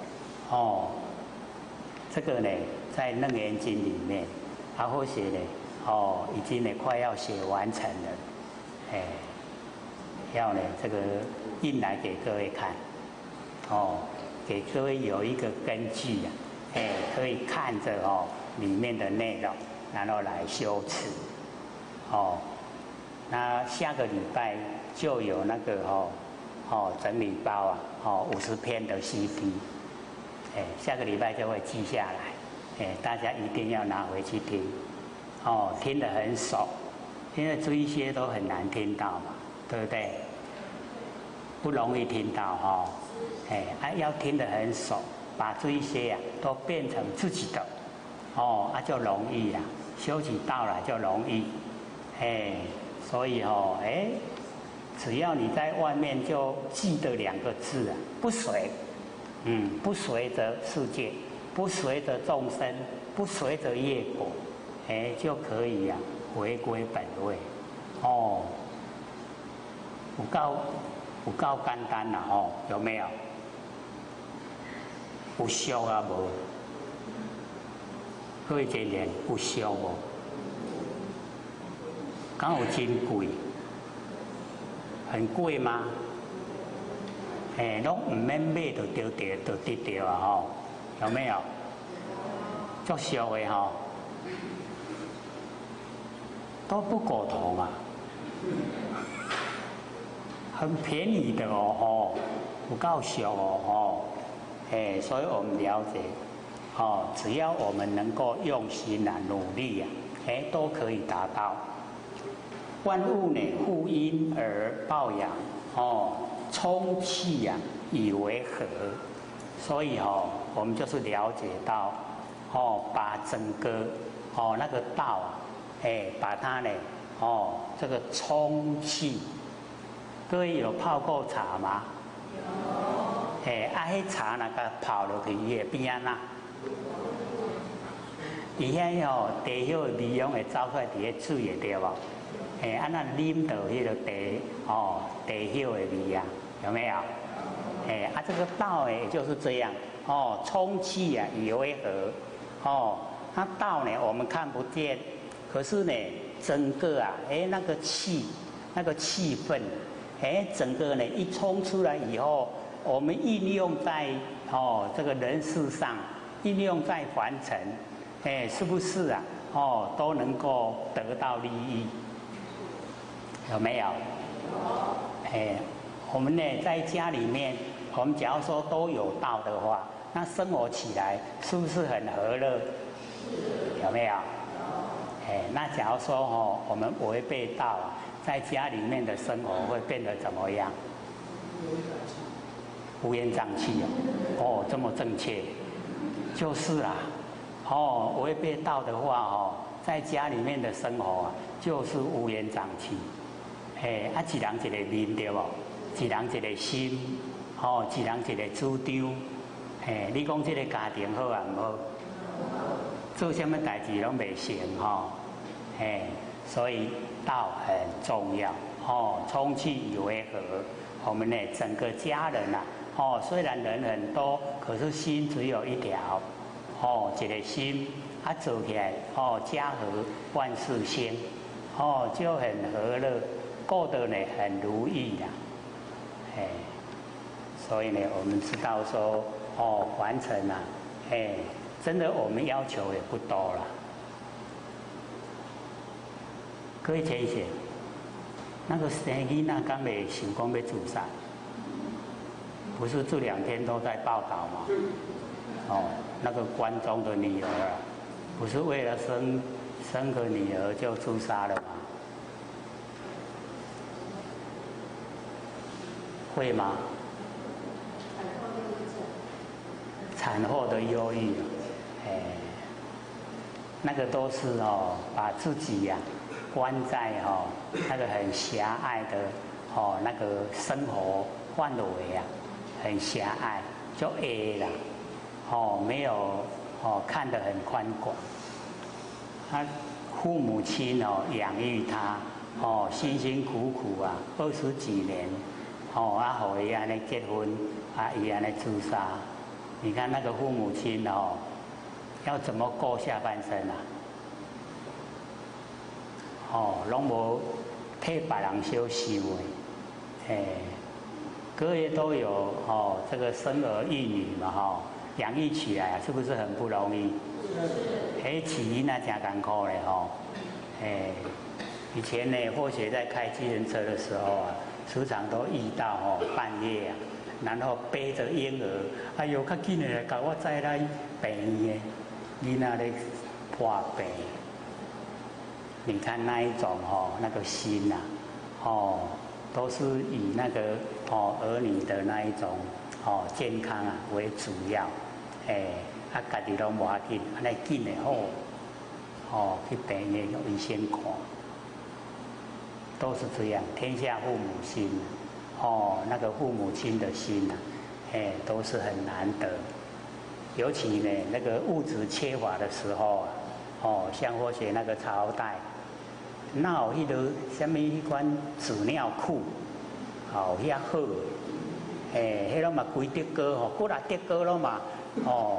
这个呢，在《楞严经》里面，或许呢，已经呢快要写完成了，要呢这个印来给各位看，给各位有一个根据可以看着里面的内容，然后来修持，那下个礼拜就有那个整理包50篇的 CD， 下个礼拜就会寄下来，大家一定要拿回去听，听得很熟，因为这一些都很难听到嘛，对不对？不容易听到要听得很熟，把这一些都变成自己的，就容易修起道来就容易，所以只要你在外面就记得2个字不随，不随着世界，不随着众生，不随着业果，就可以回归本位， 哦，有够简单啦吼，有没有？有俗啊无？各位姐姐，有俗无？敢有真贵？很贵吗？拢唔免买就得啊吼，有没有？足俗的吼，都不苟同啊，很便宜的哦吼，有够俗哦吼，所以我们了解，只要我们能够用心啊，努力啊，都可以达到。万物呢，负阴而抱阳，充气呀，以为和。所以我们就是了解到，把整个那个道啊，把它呢，这个充气。各位有泡过茶吗？有。迄茶那个泡落去伊会变啊？伊遐茶叶味样会走出来伫个水的对无？安那啉到迄个茶叶的味啊，有没有？这个道也就是这样，充气啊，以为和，那道呢我们看不见，可是呢，整个啊，那个气氛，整个呢一冲出来以后，我们运用在这个人事上，运用在凡尘，是不是啊？都能够得到利益。有没有？我们呢在家里面，我们假如说都有道的话，那生活起来是不是很和乐？有没有？那假如说我们违背道，在家里面的生活会变得怎么样？乌烟瘴气这么正确，就是啦。违背道的话在家里面的生活就是乌烟瘴气。一人一个面对无，一人一个心，一人一个主张。你讲这个家庭好啊唔好？做什么代志拢未成所以道很重要充气以为和。我们呢整个家人啊，虽然人很多，可是心只有一条，一个心，做起来家和万事兴，就很和乐。过得呢很如意啦，所以呢，我们知道说凡尘啊，真的我们要求也不多了。各位姐姐，那个生囡仔刚没想讲要自杀，不是这2天都在报道吗？那个关中的女儿啊，不是为了生个女儿就自杀了吗？会吗？产后的忧郁，那个都是把自己呀关在那个很狭隘的那个生活范围啊，很狭隘，就 A 啦，没有看得很宽广。他父母亲养育他辛辛苦苦啊20几年。互伊安尼结婚，伊安尼自杀，你看那个父母亲要怎么过下半生啊？拢无替别人小想的，各位都有这个生儿育女嘛养育起来是不是很不容易？饲囡仔真艰苦嘞以前呢，或许在开计程车的时候啊。时常都遇到半夜然后背着婴儿，哎呦，较紧的来甲我载来病院的，囡仔咧破病。你看那一种那个心呐，都是以那个儿女的那一种健康啊为主要，家己拢无要紧，安尼紧的去病院有医生看。都是这样，天下父母心，那个父母亲的心都是很难得。尤其呢，那个物质缺乏的时候像或许那个朝代， 哪有迄个什么迄款纸尿裤，哦，遐好，迄拢嘛规德哥吼，过来德哥咯嘛，哦。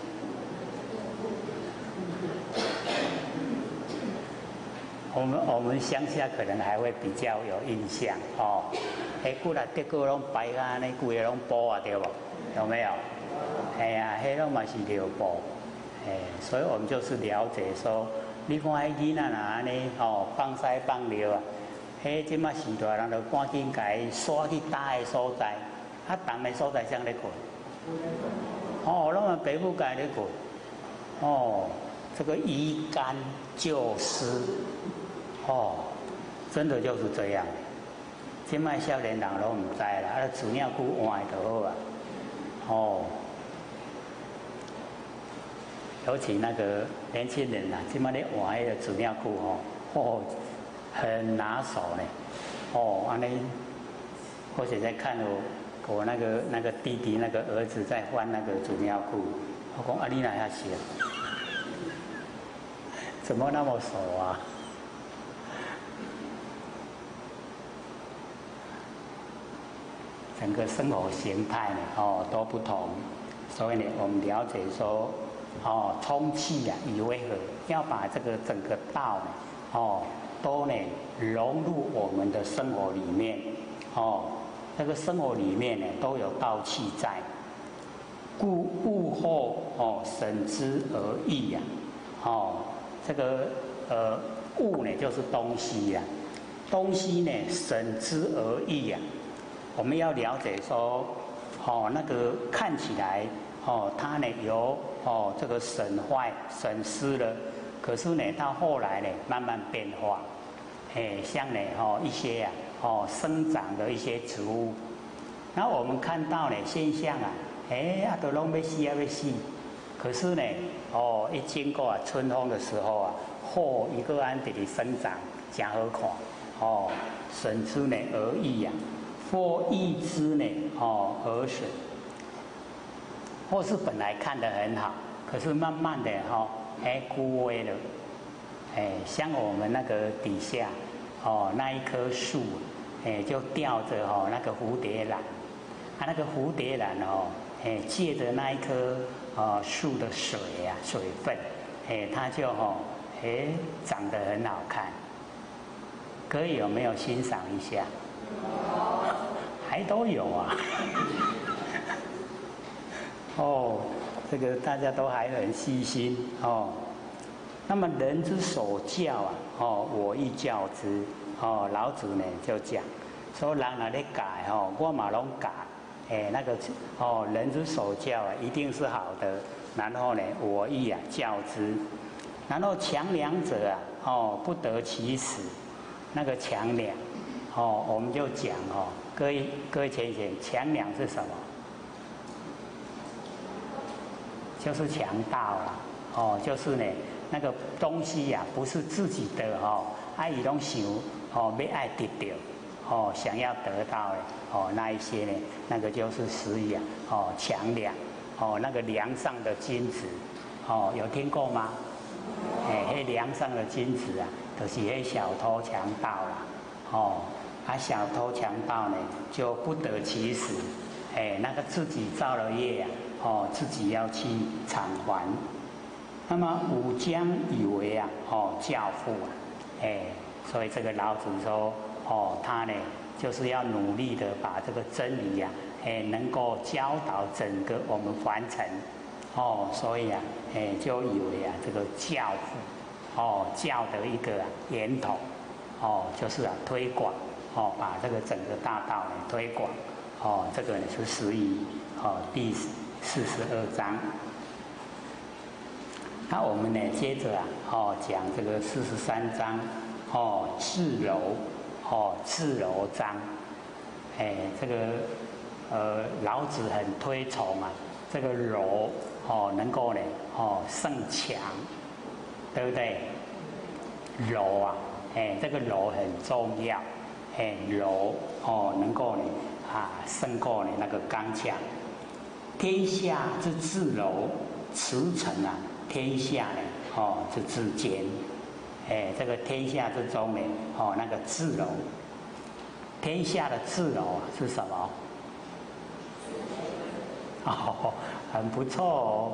我们乡下可能还会比较有印象哦，过来德哥拢白啊，那规个拢布啊，对不？有没有？哎呀，迄拢嘛是尿布，所以我们就是了解说，你看迄囡仔若安尼哦，放屎放尿啊，即马时代人就赶紧甲伊刷去搭的所在，重的所在谁咧困？哦，拢嘛爸母家咧困，哦，这个移干就湿。哦，真的就是这样。现在少年人都唔知啦，纸尿裤换就好啊。哦，尤其那个年轻人啊，现在咧换那个纸尿裤哦，很拿手呢。哦，安尼，或者在看我那个弟弟那个儿子在换那个纸尿裤，我讲啊，你哪遐写？怎么那么熟啊？整个生活形态呢，都不同，所以呢，我们了解说，充气啊，以为何？要把这个整个道呢，都呢融入我们的生活里面，这个生活里面呢都有道气在，故物后审之而异呀，这个物呢就是东西呀，东西呢审之而异呀。我们要了解说，那个看起来，它呢有这个损坏、损失了，可是呢，到后来呢慢慢变化，像呢一些啊生长的一些植物，然后我们看到呢现象啊，都拢要死要死，可是呢一经过春风的时候啊，一个安地的生长，真好看，损之呢而异呀。或益之呢，而损，或是本来看得很好，可是慢慢的枯萎了，像我们那个底下，那一棵树，就吊着那个蝴蝶兰，那个蝴蝶兰借着那一棵树的水啊水分，它就长得很好看，各位有没有欣赏一下？还都有啊，这个大家都还很细心哦。那么人之所教啊，我亦教之。老子呢就讲说，人哪里改我嘛拢改。那个人之所教啊，一定是好的。然后呢，我亦教之。然后强梁者啊，不得其死。那个强梁。我们就讲各位浅显，强梁是什么？就是强盗啦，就是呢那个东西呀，不是自己的伊拢想要爱得到，想要得到的那一些呢，那个就是属于强梁，那个梁上的金子，有听过吗？梁上的金子啊，就是小偷强盗啦，小偷强盗呢就不得其死，那个自己造了业啊，自己要去偿还。那么吾将以为教父啊，所以这个老子说，他呢就是要努力的把这个真理啊，能够教导整个我们凡尘，所以啊，就以为啊这个教父，教的一个源头，就是推广。把这个整个大道呢推广，这个呢是属于第42章。那我们呢接着讲这个43章，至柔，至柔章，这个老子很推崇啊，这个柔能够呢胜强，对不对？柔啊，这个柔很重要。柔能够呢胜过呢那个刚强。天下之至柔，驰骋啊，天下呢之至坚。 这个天下之中呢，那个至柔，天下的至柔是什么？很不错哦，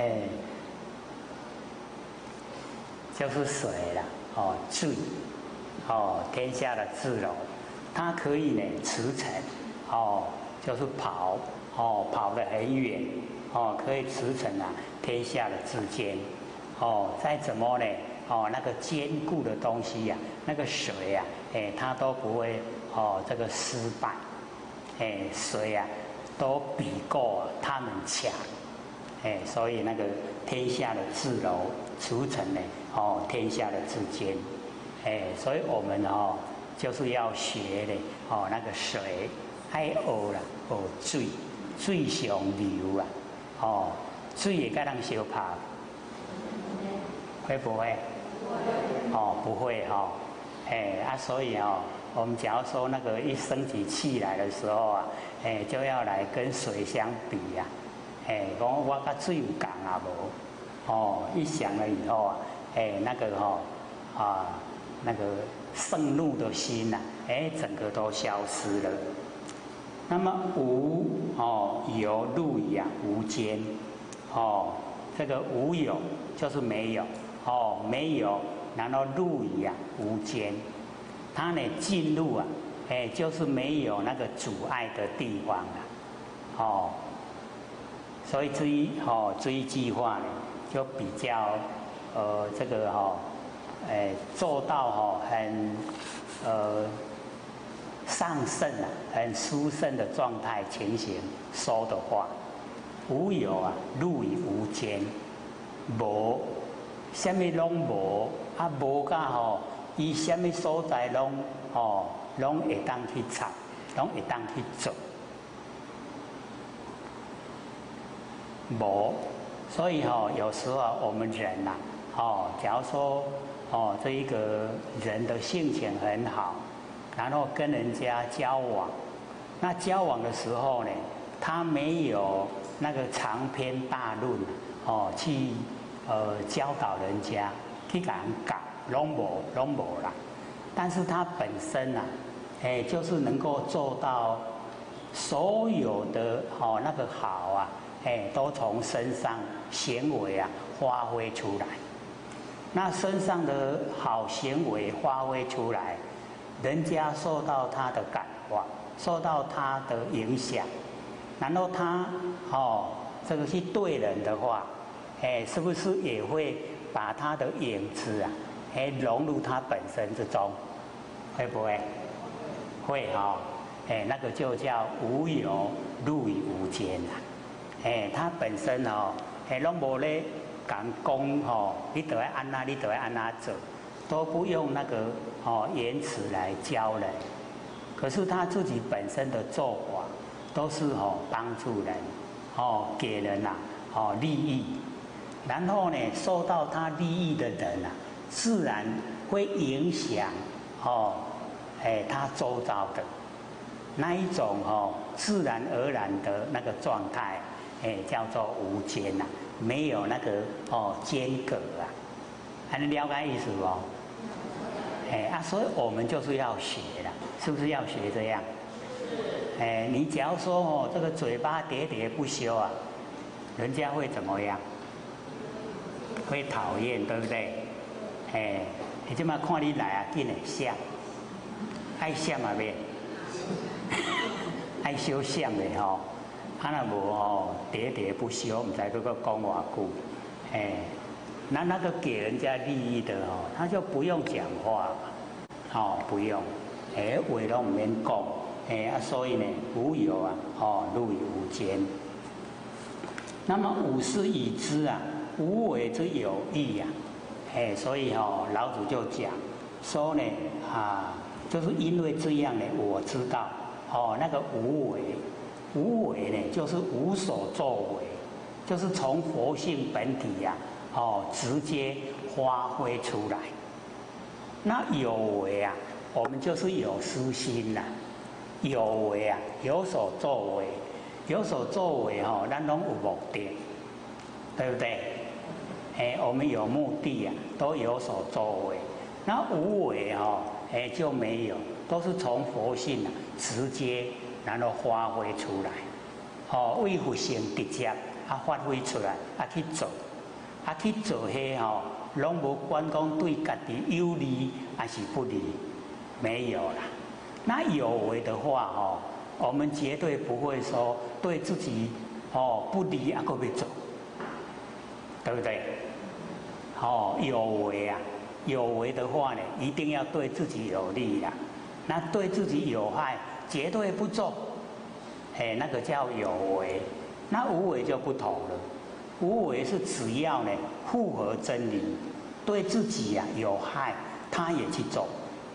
就是水啦，至，天下的至柔，它可以呢驰骋，就是跑，跑得很远，可以驰骋啊天下的至坚，再怎么呢，那个坚固的东西呀，那个水呀，它都不会这个失败，水呀都比过他们强，所以那个天下的至柔驰骋呢，天下的至坚，所以我们就是要学的那个水，爱学啦，学水，水上流啦，水也该人相拍，会不会？不会所以我们假如说那个一升起气来的时候啊，就要来跟水相比呀，讲我跟水有共啊无？一想了以后啊，那个那个盛怒的心呐，整个都消失了。那么无有入矣啊，无间，这个无有就是没有，没有，然后入矣啊，无间，它呢进入啊，就是没有那个阻碍的地方了，所以这一句话呢，就比较这个做到很上圣啊，很殊胜的状态情形说的话，无有啊，入于无间，无，什么拢无，无甲伊什么所在拢会当去插，拢会当去做，无，所以有时候我们人呐，假如说这一个人的性情很好。然后跟人家交往，那交往的时候呢，他没有那个长篇大论去教导人家，去给人讲，拢无啦。但是他本身啊，就是能够做到所有的那个好啊，都从身上行为啊发挥出来。那身上的好行为发挥出来。人家受到他的感化，受到他的影响，然后他这个去对人的话，是不是也会把他的影子啊，融入他本身之中？会不会？会那个就叫无有入于无间他本身拢无咧讲你得要安那，你得要安那做。都不用那个言辞来教人，可是他自己本身的做法都是帮助人，给人利益，然后呢受到他利益的人自然会影响他周遭的那一种自然而然的那个状态，叫做无间没有那个间隔你了解意思不？所以我们就是要学了，是不是要学这样？你只要说这个嘴巴喋喋不休啊，人家会怎么样？会讨厌，对不对？你这么看你来紧的闪，爱闪嘛咩？爱小闪的若无喋喋不休，唔知嗰个讲偌久，那个给人家利益的他就不用讲话嘛，不用，话都唔免讲，所以呢，无有入于无间。那么吾师已知无为之有义所以老子就讲说呢就是因为这样呢，我知道那个无为，无为呢就是无所作为，就是从佛性本体直接发挥出来。那有为我们就是有私心有为有所作为，有所作为咱拢有目的，对不对？我们有目的都有所作为， 那无为哦，就没有，都是从佛性直接然后发挥出来，为佛性直接发挥出来，去做，去做迄拢无管讲对家己有利还是不利，没有啦。那有为的话我们绝对不会说对自己不利还搁要做，对不对？有为啊，有为的话呢，一定要对自己有利啦。那对自己有害，绝对不做，那个叫有为。那无为就不同了，无为是只要呢符合真理，对自己有害，他也去做。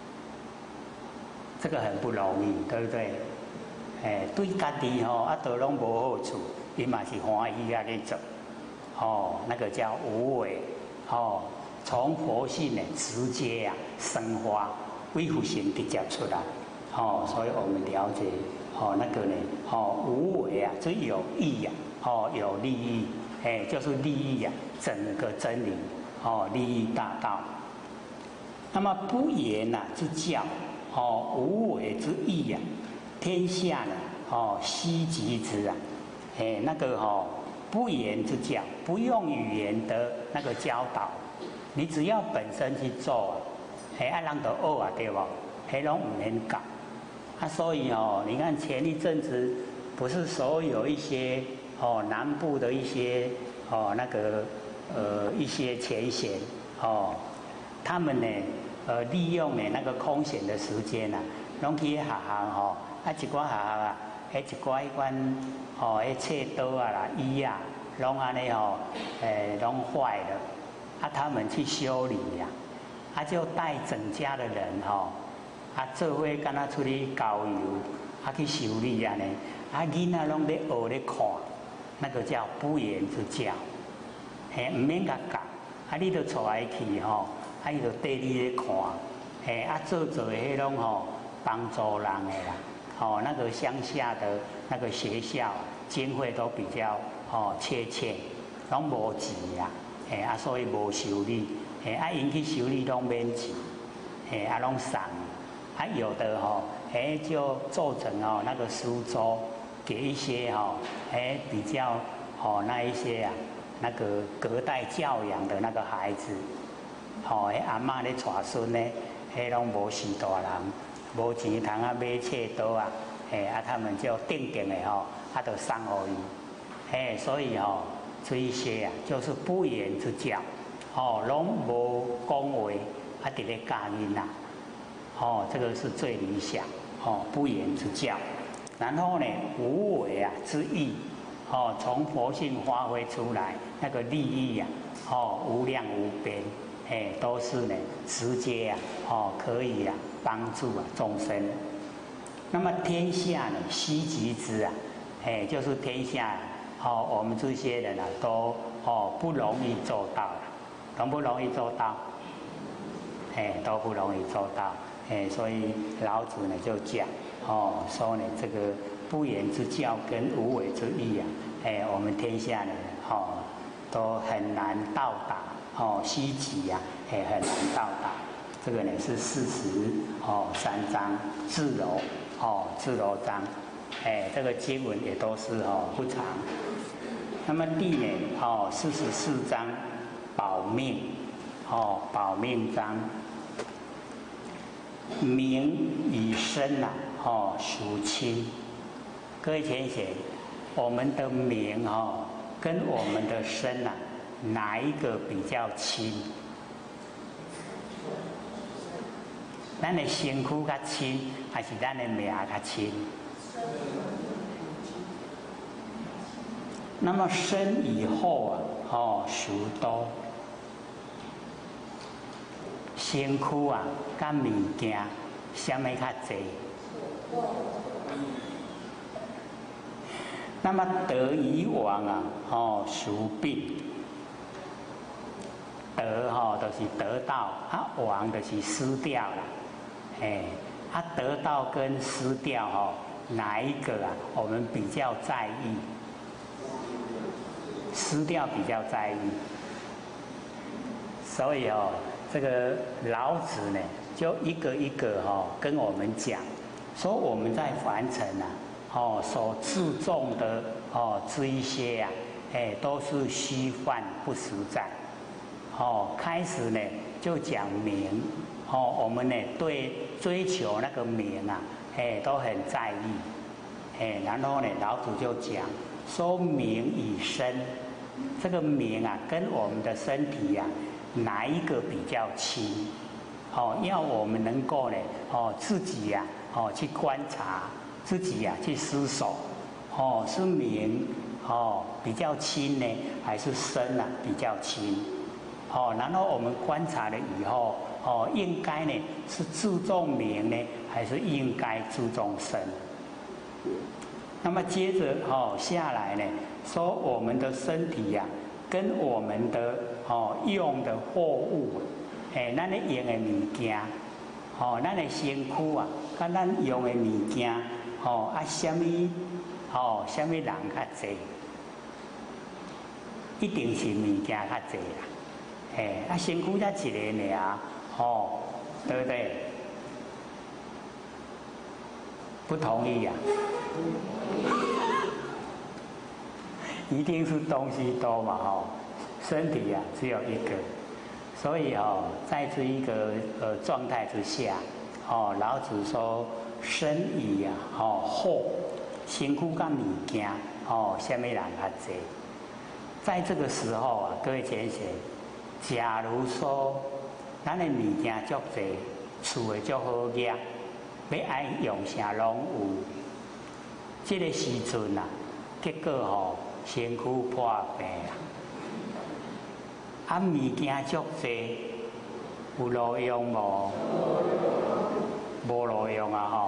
这个很不容易，对不对？对家己都拢无好处，伊嘛是欢喜去做，那个叫无为，从佛性直接生发，为佛性直接出来，所以我们了解，那个呢，无为就有益有利益，就是利益整个真理，利益大道。那么不言之教。无为之义天下呢，希极之那个不言之教，不用语言的那个教导，你只要本身去做人就学对不？拢唔免搞所以你看前一阵子不是所有一些南部的一些那个一些前贤他们呢。利用那个空闲的时间拢去学校一寡学校一寡迄款切刀啦、椅拢安尼拢坏了，他们去修理就带整家的人做伙跟他出去郊游去修理呢，囡仔拢咧学咧看，那个叫不言之教，唔免甲教，你就带来去伊就缀你咧看，做迄种帮助人的啦，那个乡下的那个学校经费都比较缺，拢无钱所以无修理，因去修理拢免钱，拢送，有的就做成那个书桌，给一些比较那一些那个隔代教养的那个孩子。阿嬷咧带孙呢，拢无时大人，无钱通买切刀他们就定的就送予伊，所以这一些就是不言之教，拢无讲话，伫咧教囡这个是最理想，不言之教。然后呢，无为之义，从佛性发挥出来那个利益无量无边。都是呢，直接可以帮助众生。那么天下呢，希极之就是天下我们这些人都不容易做到了，容不容易做到？都不容易做到。所以老子呢就讲说呢，这个不言之教跟无为之义我们天下人都很难到达。希极很难到达，这个呢是43章自柔自柔章，这个经文也都是不长。那么第呢44章保命保命章，命与身属亲。各位前贤，我们的命跟我们的身哪一个比较亲？咱的身躯较亲，还是咱的命较亲？那么生以后属多，身躯甲物件，什么较多？那么得以往属病。得就是得到，亡就是失掉了。得到跟失掉哪一个我们比较在意？失掉比较在意。所以这个老子呢，就一个一个跟我们讲，说我们在凡尘啊，所注重的这一些呀，都是虚幻不实在。开始呢就讲名，我们呢对追求那个名啊，都很在意，然后呢老子就讲说名以身，这个名啊跟我们的身体啊哪一个比较轻？要我们能够呢，自己呀，去观察，自己呀去思索，是名比较轻呢，还是身啊比较轻？然后我们观察了以后，应该呢是注重名呢，还是应该注重身？那么接着下来呢，说我们的身体呀，跟我们的用的货物，咱咧用的物件，咱的身躯啊，跟咱用的物件，什么人较济？一定是物件较济啦。身躯才一个尔，对不对？不同意呀？一定是东西多嘛，身体呀只有一个，所以在这一个状态之下，老子说身以呀，厚，身躯跟物件，什么人较济？在这个时候啊，各位先生。假如说，咱的物件足济，厝的足好业，要爱用啥拢有。这个时阵啊，结果身躯破病啊，物件足济，有路用无？无路用啊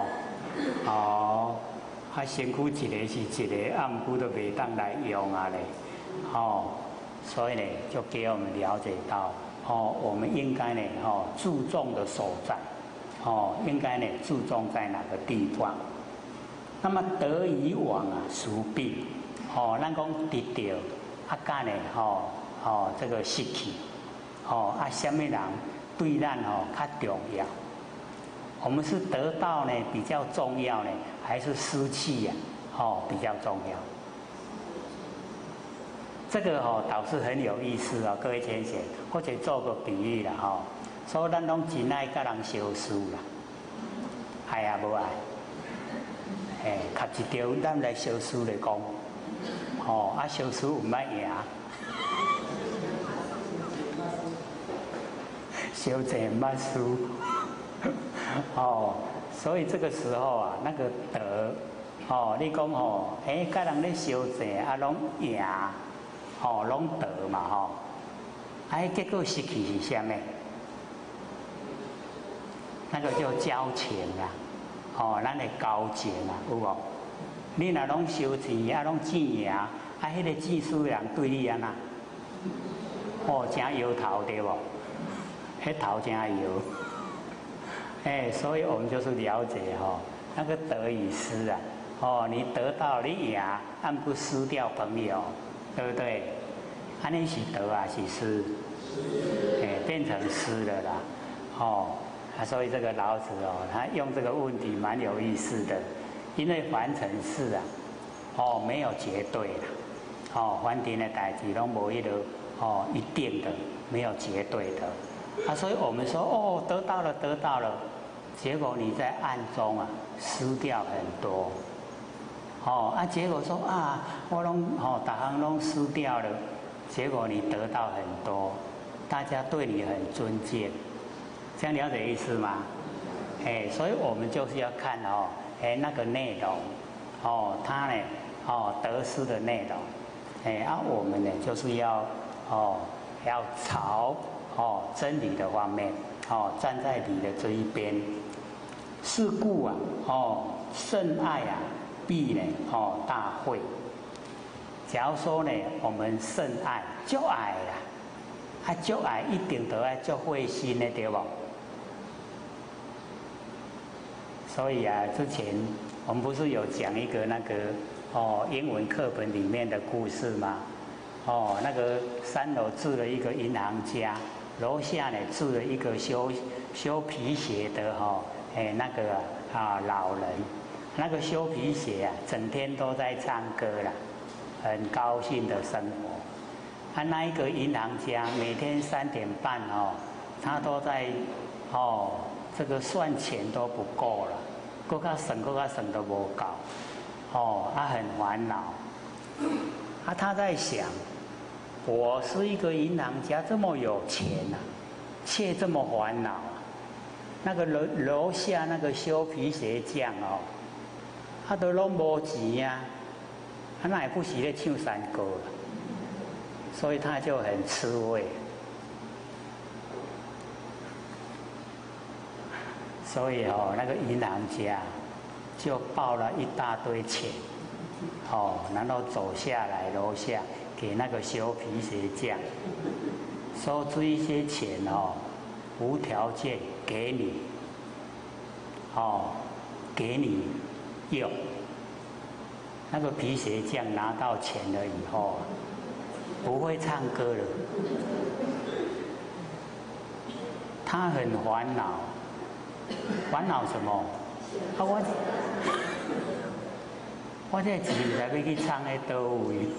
身躯一个是一个，毋过都袂当来用啊咧，所以呢，就给我们了解到，我们应该呢，注重的所在，应该呢注重在哪个地方？那么得以往啊，殊病，咱讲得到，甲呢，这个失去，什么人对咱较重要？我们是得到呢比较重要呢，还是失去呀？比较重要？这个倒是很有意思各位先生，或者做个比喻啦所以咱拢真爱甲人相输啦，爱啊无爱？较一条咱来相输来讲，相输有乜赢？相济唔捌输，所以这个时候啊，那个得，你讲甲人咧相济啊，拢赢。拢得嘛结果失去是啥物？那个叫交情啦，咱的交情有无？你若拢收钱拢钱赢，迄个技术人对你安那？真摇头对无？迄头真摇。所以我们就是了解那个得与失啊，你得到你赢，不失掉朋友。对不对？安尼是得啊，是失，变成失了啦，所以这个老子他用这个问题蛮有意思的，因为凡尘事啊，没有绝对啦，凡尘的代志拢无一个一定的，没有绝对的，所以我们说得到了，结果你在暗中失掉很多。结果说我拢大行拢失掉了，结果你得到很多，大家对你很尊敬，这样了解意思吗？所以我们就是要看那个内容，它呢得失的内容，我们呢就是要朝真理的方面，站在理的这一边。是故甚爱必呢大慧。假如说呢，我们甚爱就爱啦，就爱一定得爱就慧心的对不？所以之前我们不是有讲一个那个英文课本里面的故事吗？那个3楼住了一个银行家， 楼下呢住了一个修皮鞋的那个老人，那个修皮鞋啊，整天都在唱歌啦，很高兴的生活。那一个银行家每天3点半他都在这个算钱都不够了，更加省都不够，很烦恼。他在想，我是一个银行家，这么有钱啊，却这么烦恼啊。那个楼下那个修皮鞋匠他都拢无钱啊，那也不是在唱山歌了，所以他就很吃味。所以那个银行家就抱了一大堆钱，然后走下来楼下给那个修皮鞋匠，说这一些钱无条件给你，给你用。那个皮鞋匠拿到钱了以后不会唱歌了，他很烦恼。烦恼什么？我这钱才要去唱在倒位，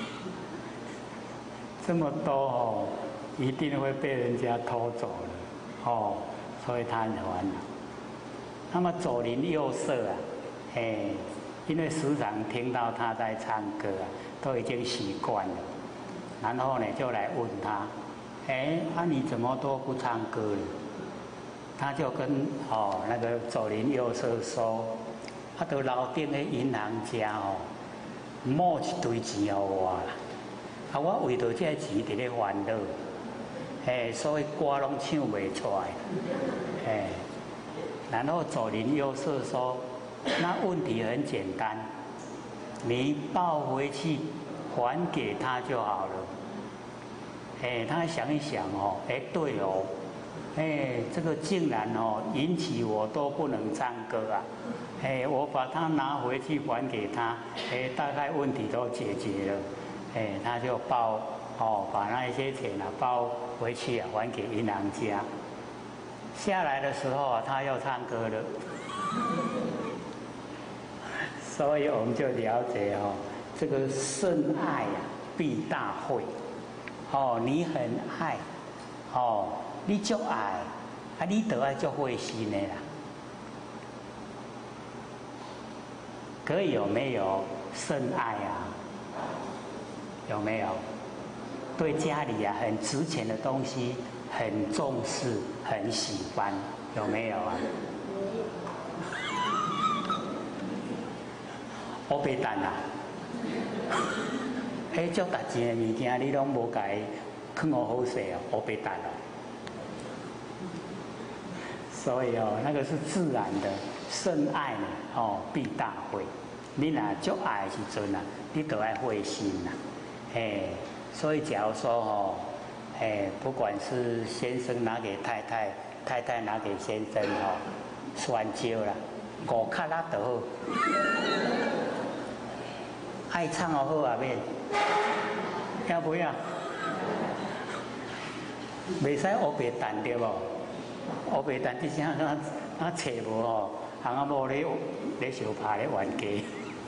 这么多一定会被人家偷走了所以他很烦恼。那么左邻右舍因为时常听到他在唱歌都已经习惯了，然后呢就来问他，你怎么都不唱歌了？他就跟那个左邻右舍说，就楼顶的银行家摸一堆钱给我啦，我为着这钱在咧烦恼，所以歌拢唱袂出来，然后左邻右舍说，那问题很简单，你抱回去还给他就好了。他想一想对这个竟然引起我都不能唱歌啊！我把它拿回去还给他，大概问题都解决了。他就把那些钱包回去还给银行家。下来的时候他又唱歌了。所以我们就了解这个深爱必大会。你很爱你就爱你得爱就会心的啦。可有没有深爱啊？有没有？对家里很值钱的东西很重视，很喜欢，有没有啊？乌白蛋啊！足值钱的物件你拢无甲伊放好好势乌白蛋所以那个是自然的，深爱呢必大会。你若足爱的时阵你就要会心所以假如说不管是先生拿给太太，太太拿给先生算少啦，5卡拉就好。爱唱好免，要不要？袂使乌白蛋对无？乌白蛋这啥找无行某咧相拍咧冤家。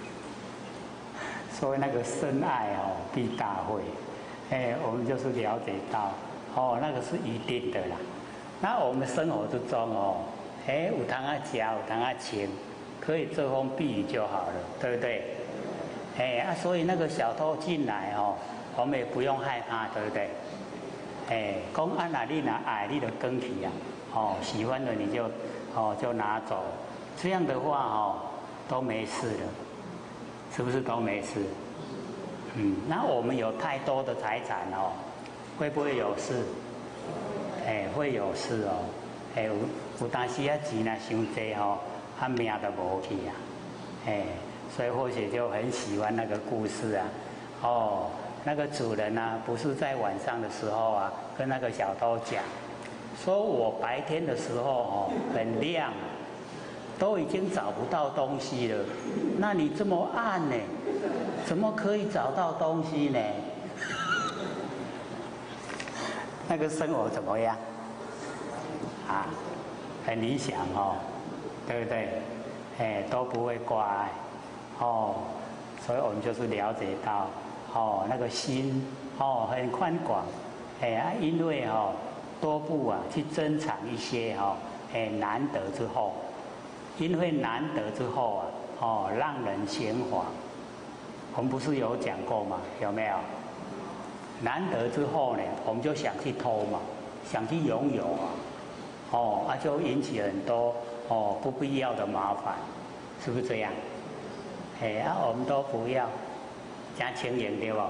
所以那个深爱必大会，我们就是了解到那个是一定的啦。那我们生活之中有通吃有通穿，可以遮风避雨就好了，对不对？所以那个小偷进来我们也不用害怕，对不对？讲你若爱你就跟去喜欢的你就拿走，这样的话都没事了，是不是都没事？那我们有太多的财产会不会有事？会有事有当时钱若伤济命都无去所以或许就很喜欢那个故事那个主人不是在晚上的时候跟那个小偷讲，说我白天的时候很亮，都已经找不到东西了，那你这么暗呢，怎么可以找到东西呢？ 那个生活怎么样？啊，很理想哦，对不对？哎，都不会挂碍哦，所以我们就是了解到哦，那个心哦很宽广，哎，因为哦多部啊去珍藏一些哦，哎难得之后，因为难得之后啊，哦让人闲惶。我们不是有讲过吗？有没有？难得之后呢，我们就想去偷嘛，想去拥有啊，哦，就引起很多哦不必要的麻烦，是不是这样？哎，我们都不要，真轻盈对不？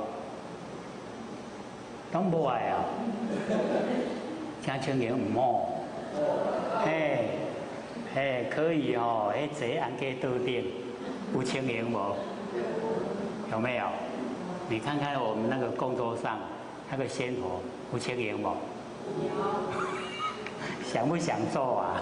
都不爱啊，真轻盈唔好，可以哦，坐安家桌顶，有轻盈无？有没有？你看看我们那个工作上那个仙佛有轻盈无？想不想做啊？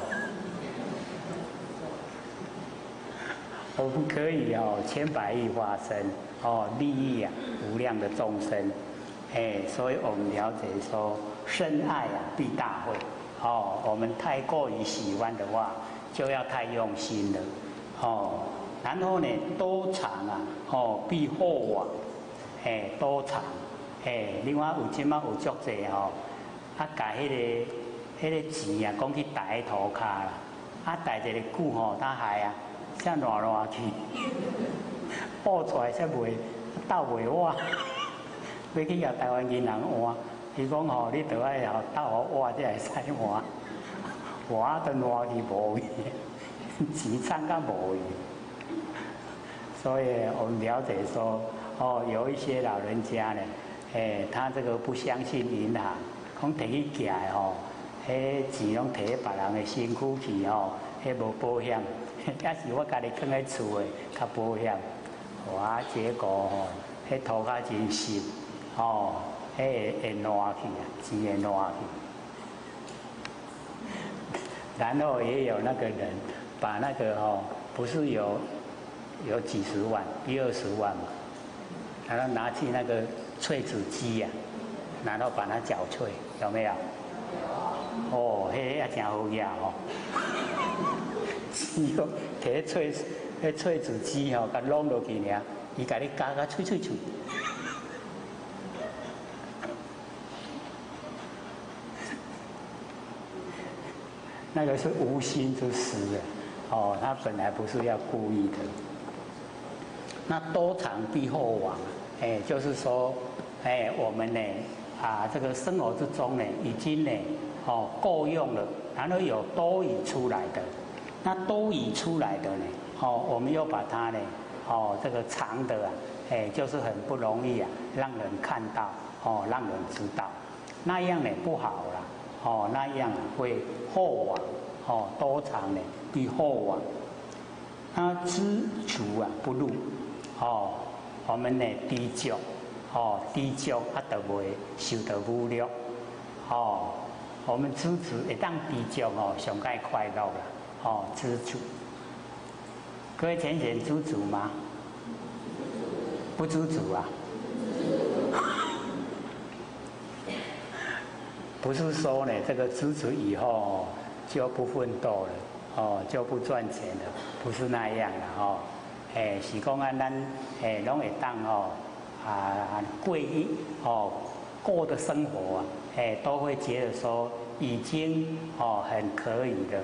我们可以哦，千百亿化身哦，利益啊无量的众生，所以我们了解说，深爱啊必大会哦。我们太过于喜欢的话，就要太用心了哦。然后呢，多藏啊哦必厚往，多藏，另外有今仔有足济吼，把迄个钱啊，讲去戴在涂骹啦，戴一个久吼，他害啊。才烂去，报出来才袂斗袂活，要去甲台湾银行换，伊讲吼，你倒爱吼斗我活才会使换，活都烂去无去，钱赚甲无去。所以我们了解说，哦，有一些老人家呢，他这个不相信银行，讲摕去寄吼，迄钱拢摕喺别人的身躯去吼，迄无保险。也是我家己放喺厝诶，较保险。哇，结果吼，迄涂骹真实，哦，会烂去啊，钱会烂去。然后也有那个人把那个哦，不是有几十万，10-20万嘛，然后拿去那个萃取机啊，然后把它搅碎，有没有？哦，迄也真好呀哦。钱哦，摕萃取机吼，甲弄落去尔，伊甲你加脆，那个是无心之失的，哦，他本来不是要故意的。那多藏必厚往，就是说，我们呢这个生活之中呢，已经呢够用了，然后有多余出来的。那多余出来的呢？我们又把它呢，这个藏的啊，就是很不容易啊，让人看到，让人知道，那样呢不好啦，那样会厚往，多藏呢必厚往，那知足啊不入，我们呢低足，低足就袂受到侮辱，我们知足一旦低足上该快乐啦。知足，各位浅显知足吗？不知足啊？不是说呢，这个知足以后就不奋斗了，就不赚钱了，不是那样的是讲咱拢会当过的生活都会觉得说已经很可以了。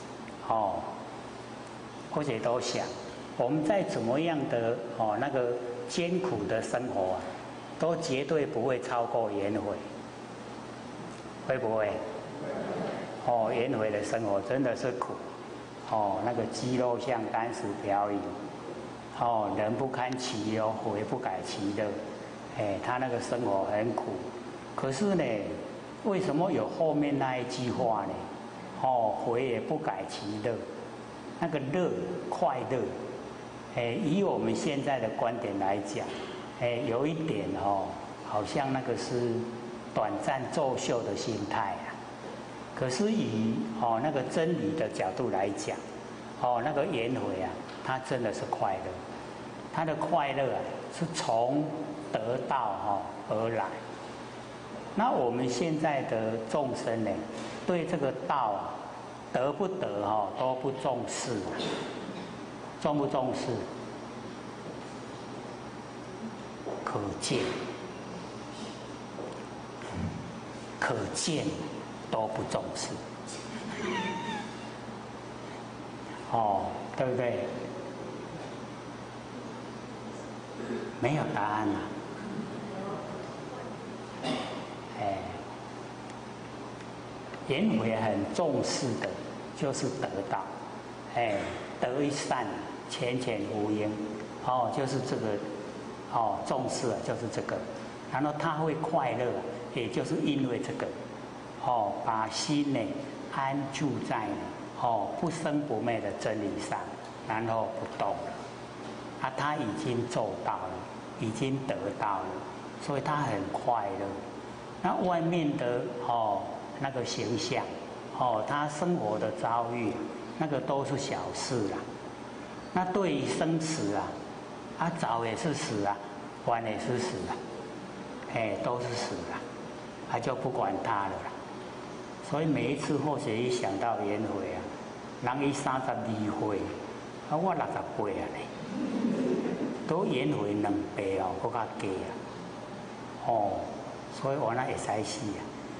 或者都想，我们再怎么样的那个艰苦的生活啊，都绝对不会超过颜回，会不会？颜回的生活真的是苦，那个肌肉像干石瓢饮，人不堪其忧，回不改其乐，他那个生活很苦，可是呢，为什么有后面那一句话呢？回也不改其乐，那个乐快乐，以我们现在的观点来讲，有一点好像那个是短暂作秀的心态啊。可是以那个真理的角度来讲，那个颜回啊，他真的是快乐，他的快乐啊是从得到而来， 那我们现在的众生呢，对这个道啊，得不得都不重视，重不重视？可见，可见都不重视，对不对？没有答案啊。颜回很重视的，就是得道，得一善，浅浅无垠，就是这个，重视啊，就是这个。然后他会快乐，也就是因为这个，把心呢安住在不生不灭的真理上，然后不动了，他已经做到了，已经得到了，所以他很快乐。那外面的那个形象，他生活的遭遇，那个都是小事啦。那对于生死啊，早也是死啊，晚也是死啊，都是死啊，就不管他了啦。所以每一次或许一想到颜回啊，人伊32岁，我60岁啊呢，都颜回2倍搁较低啊，所以我那会使死啊。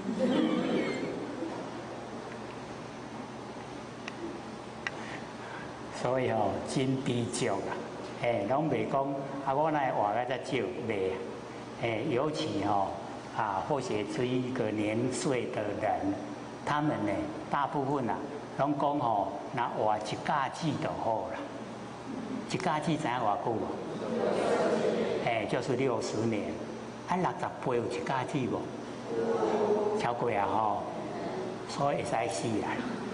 所以真悲剧啊！拢袂讲我那活个才少袂尤其或许是一个年岁的人，他们呢，大部分拢讲那活一家子就好了。一家子知影偌久无？就是60年。60岁有一家子无？超过啊所以会使死啊。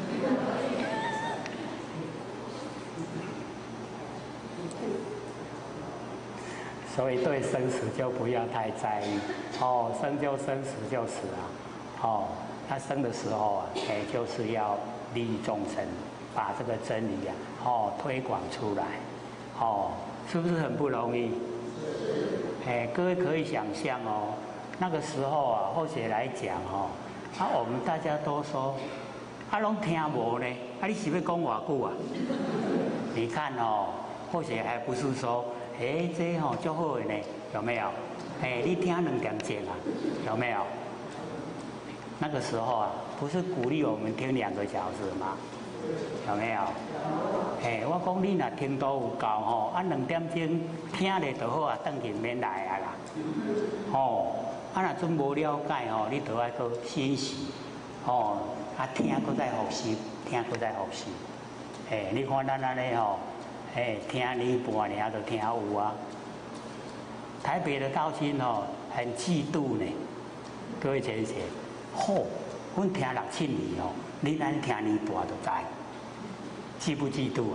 所以对生死就不要太在意，生就生，死就死啊，他生的时候就是要利益众生，把这个真理推广出来，是不是很不容易？各位可以想象那个时候或许来讲我们大家都说拢听无呢，你是要讲偌久啊？你看或许还不是说这就好的呢，有没有？你听2点钟啊，有没有？那个时候不是鼓励我们听2个小时吗？有没有？我讲你若听都有够2点钟听咧就好转去免来啦。若真无了解你就要去欣习，听搁再复习，听搁再复习。你看咱安尼听年半年就听有啊。台北的道亲很嫉妒呢，各位先生，阮听6、7年你咱听年半就知，嫉不嫉妒啊？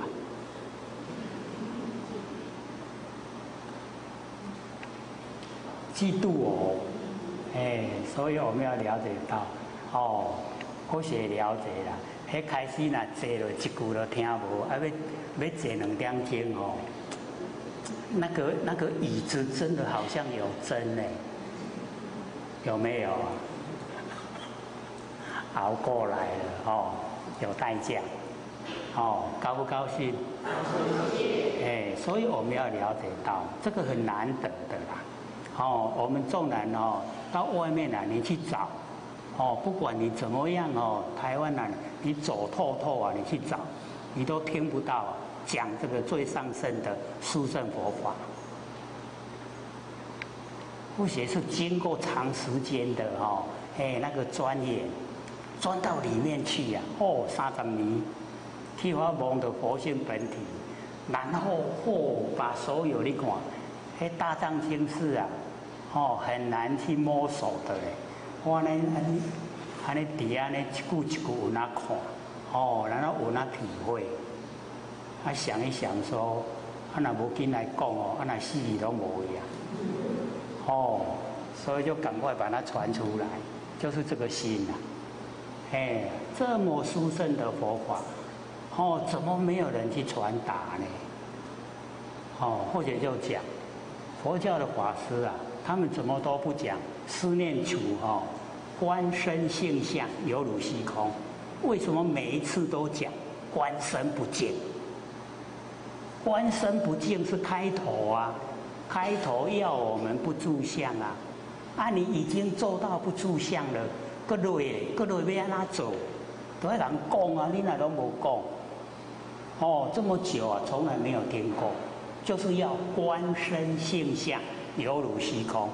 嫉妒所以我们要了解到或许了解啦。开始若坐了一句都听无，要坐2点钟那个椅子真的好像有针呢，有没有啊？熬过来了有代价高不高兴？所以我们要了解到这个很难得的啦。我们纵然到外面你去找不管你怎么样台湾你走透透你去找，你都听不到讲这个最上圣的殊胜佛法。或许是经过长时间的那个钻研，钻到里面去30年，替我摸到佛性本体，然后把所有你看，大藏经世很难去摸索的嘞。我呢安尼底下呢一句一句有那看，然后有那体会，想一想说，若无紧来讲若死去都无呀。所以就赶快把它传出来，就是这个心这么殊胜的佛法，怎么没有人去传达呢？或者就讲佛教的法师他们怎么都不讲思念处观身性相，犹如虚空。为什么每一次都讲观身不净？观身不净是开头啊，开头要我们不住相啊。啊，你已经做到不住相了，各类要安怎做？都要人讲啊，你哪都没讲。哦，这么久啊，从来没有听过，就是要观身性相，犹如虚空。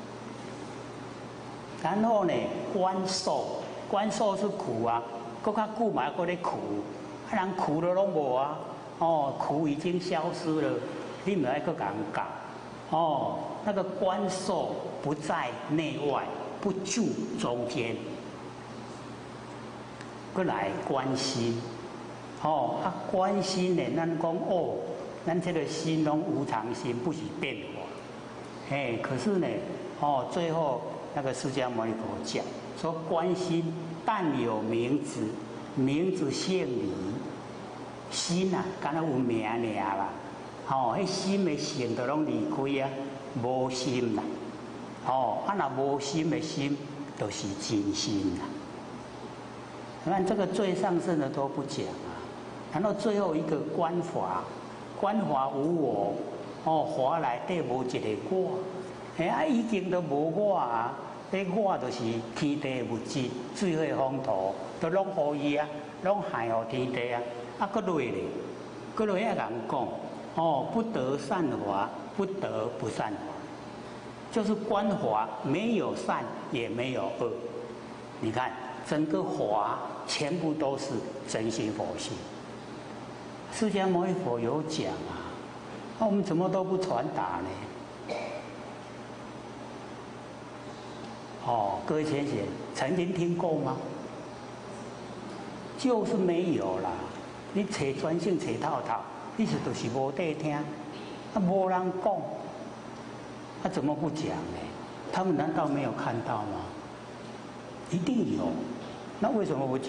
然后呢，观受，观受是苦啊，搁较久嘛，搁咧苦，啊人苦都拢无啊，哦，苦已经消失了，你唔爱搁讲讲，哦，那个观受不在内外，不住中间，搁来观心，哦，啊观心呢，咱讲哦，咱这个心拢无常心，不许变化，哎，可是呢，哦，最后。那个释迦牟尼佛讲说，观心但有名字，名字姓离，心啊，敢若有名尔啦。哦，迄心的性都拢离开啊，无心啦。哦，啊那无心的心，都是真心啦。你看这个最上圣的都不讲啊，然后最后一个观法，观法无我，哦，法内底无一个我。哎啊，已经都无我啊！迄我就是天地物质、水火风土，都拢互伊啊，拢害互天地啊！啊，搁落咧，搁落遐人讲，哦，不得善法，不得不善法，就是观法没有善，也没有恶。你看，整个法全部都是真心佛性。释迦牟尼佛有讲啊，那我们怎么都不传达呢？哦，各位先贤曾经听过吗？就是没有啦。你找专性找透透，你是就是无得听，啊无人讲，啊怎么不讲呢？他们难道没有看到吗？一定有，那为什么不讲？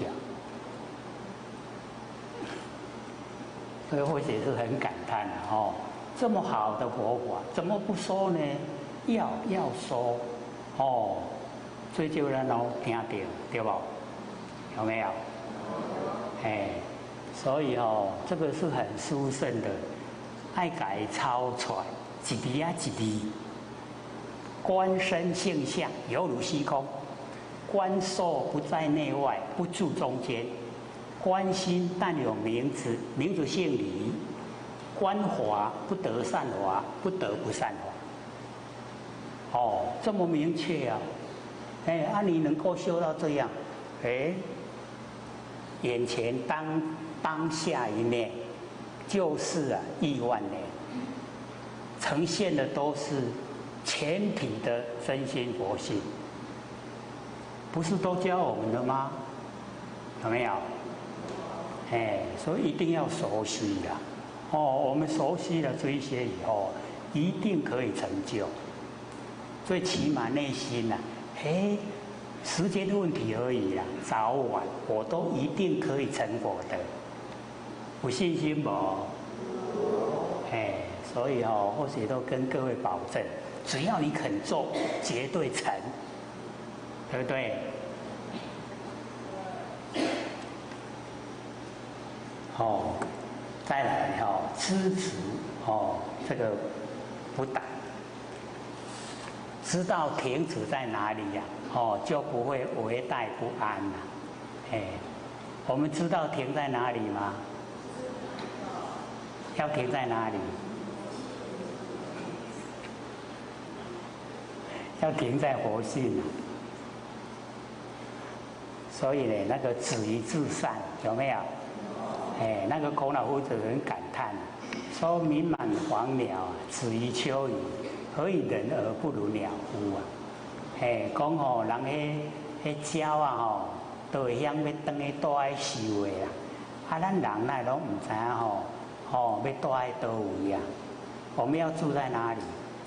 所以或许是很感叹的哦，这么好的佛法，怎么不说呢？要说，哦。最少咱都听到，对不？有没有？哎，所以哦，这个是很殊胜的，爱改超出来，一滴啊一滴。观身性相，犹如虚空；观受不在内外，不住中间；观心但有名字，名字姓离；观法不得善法，不得不善法。哦，这么明确啊！哎，啊，你能够修到这样，哎，眼前当下一念，就是啊亿万年，呈现的都是全体的真心佛性，不是都教我们的吗？有没有？哎，所以一定要熟悉的。哦，我们熟悉了这些以后，一定可以成就。最起码内心啊。哎，时间的问题而已啦，早晚我都一定可以成佛的，有信心不？哎，所以哦，或许都跟各位保证，只要你肯做，绝对成，对不对？哦，再来哦，支持哦，这个不打。知道停止在哪里呀、哦，就不会为待不安了。哎，我们知道停在哪里吗？要停在哪里？要停在佛性。所以呢，那个止于至善有没有？哎，那个孔老夫子很感叹，说名满黄鸟，止于秋雨。何以人而不如鸟夫啊？嘿，讲吼，人迄鸟啊吼，都会晓要当去倒来收的啦。啊，咱人乃拢唔知影吼，吼要倒在倒位啊？我们要住在哪里？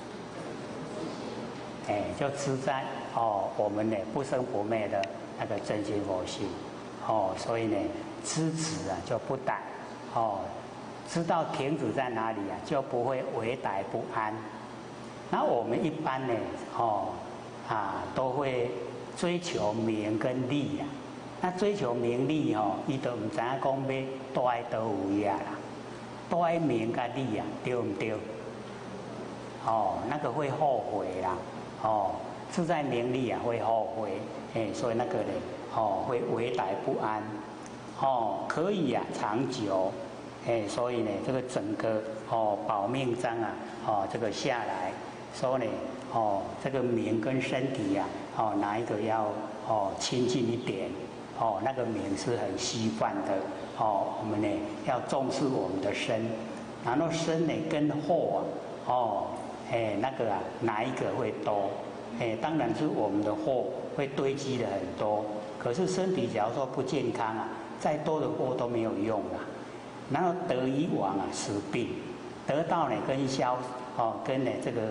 哎，就住在哦，我们呢不生不灭的那个真心佛性。哦，所以呢，知止啊就不怠，哦，知道停止在哪里啊，就不会为逮不安。那我们一般呢，都会追求名跟利呀。那追求名利吼，伊都唔知影讲要住在倒位啊啦，住在名跟利啊，对唔对？哦，那个会后悔啦，哦，住在名利啊会后悔，所以那个呢，哦会为歹不安，哦可以啊长久，所以呢这个整个保命章啊，这个下来说呢，这个名跟身体啊，哪一个要亲近一点？那个名是很稀泛的，我们呢要重视我们的身，然后身呢跟后啊，那个啊哪一个会多？当然是我们的后会堆积的很多，可是身体假如说不健康啊，再多的货都没有用啊。然后得以往啊失病，得到呢跟跟呢这个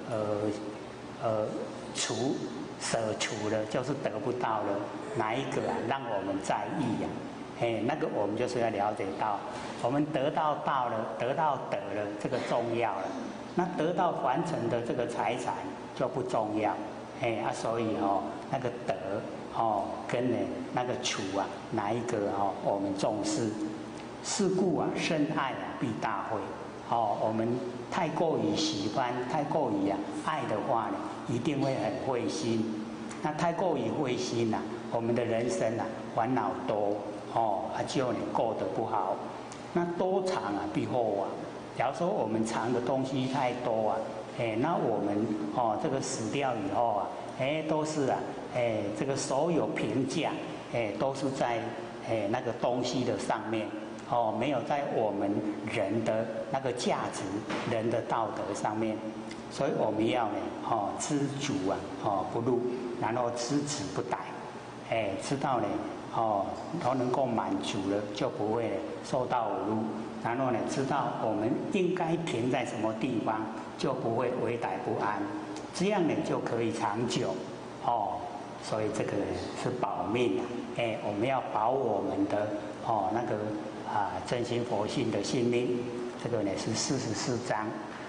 舍除了，就是得不到了，哪一个啊让我们在意呀？那个我们就是要了解到，我们得到了，得到得了，这个重要了。那得到凡尘的这个财产就不重要，所以那个得跟呢那个除啊，哪一个我们重视？是故啊，深爱啊必大慧。我们太过于喜欢，太过于爱的话呢，一定会很灰心。那太过于灰心我们的人生烦恼多就过得不好。那多藏啊必后亡。假如说我们藏的东西太多那我们这个死掉以后都是这个所有评价都是在那个东西的上面。没有在我们人的那个价值、人的道德上面，所以我们要呢，知足不辱，然后知止不殆，知道呢，都能够满足了，就不会受到侮辱，然后呢，知道我们应该停在什么地方，就不会为歹不安，这样呢就可以长久，所以这个是保命我们要保我们的那个真心佛性的性命，这个呢是44章。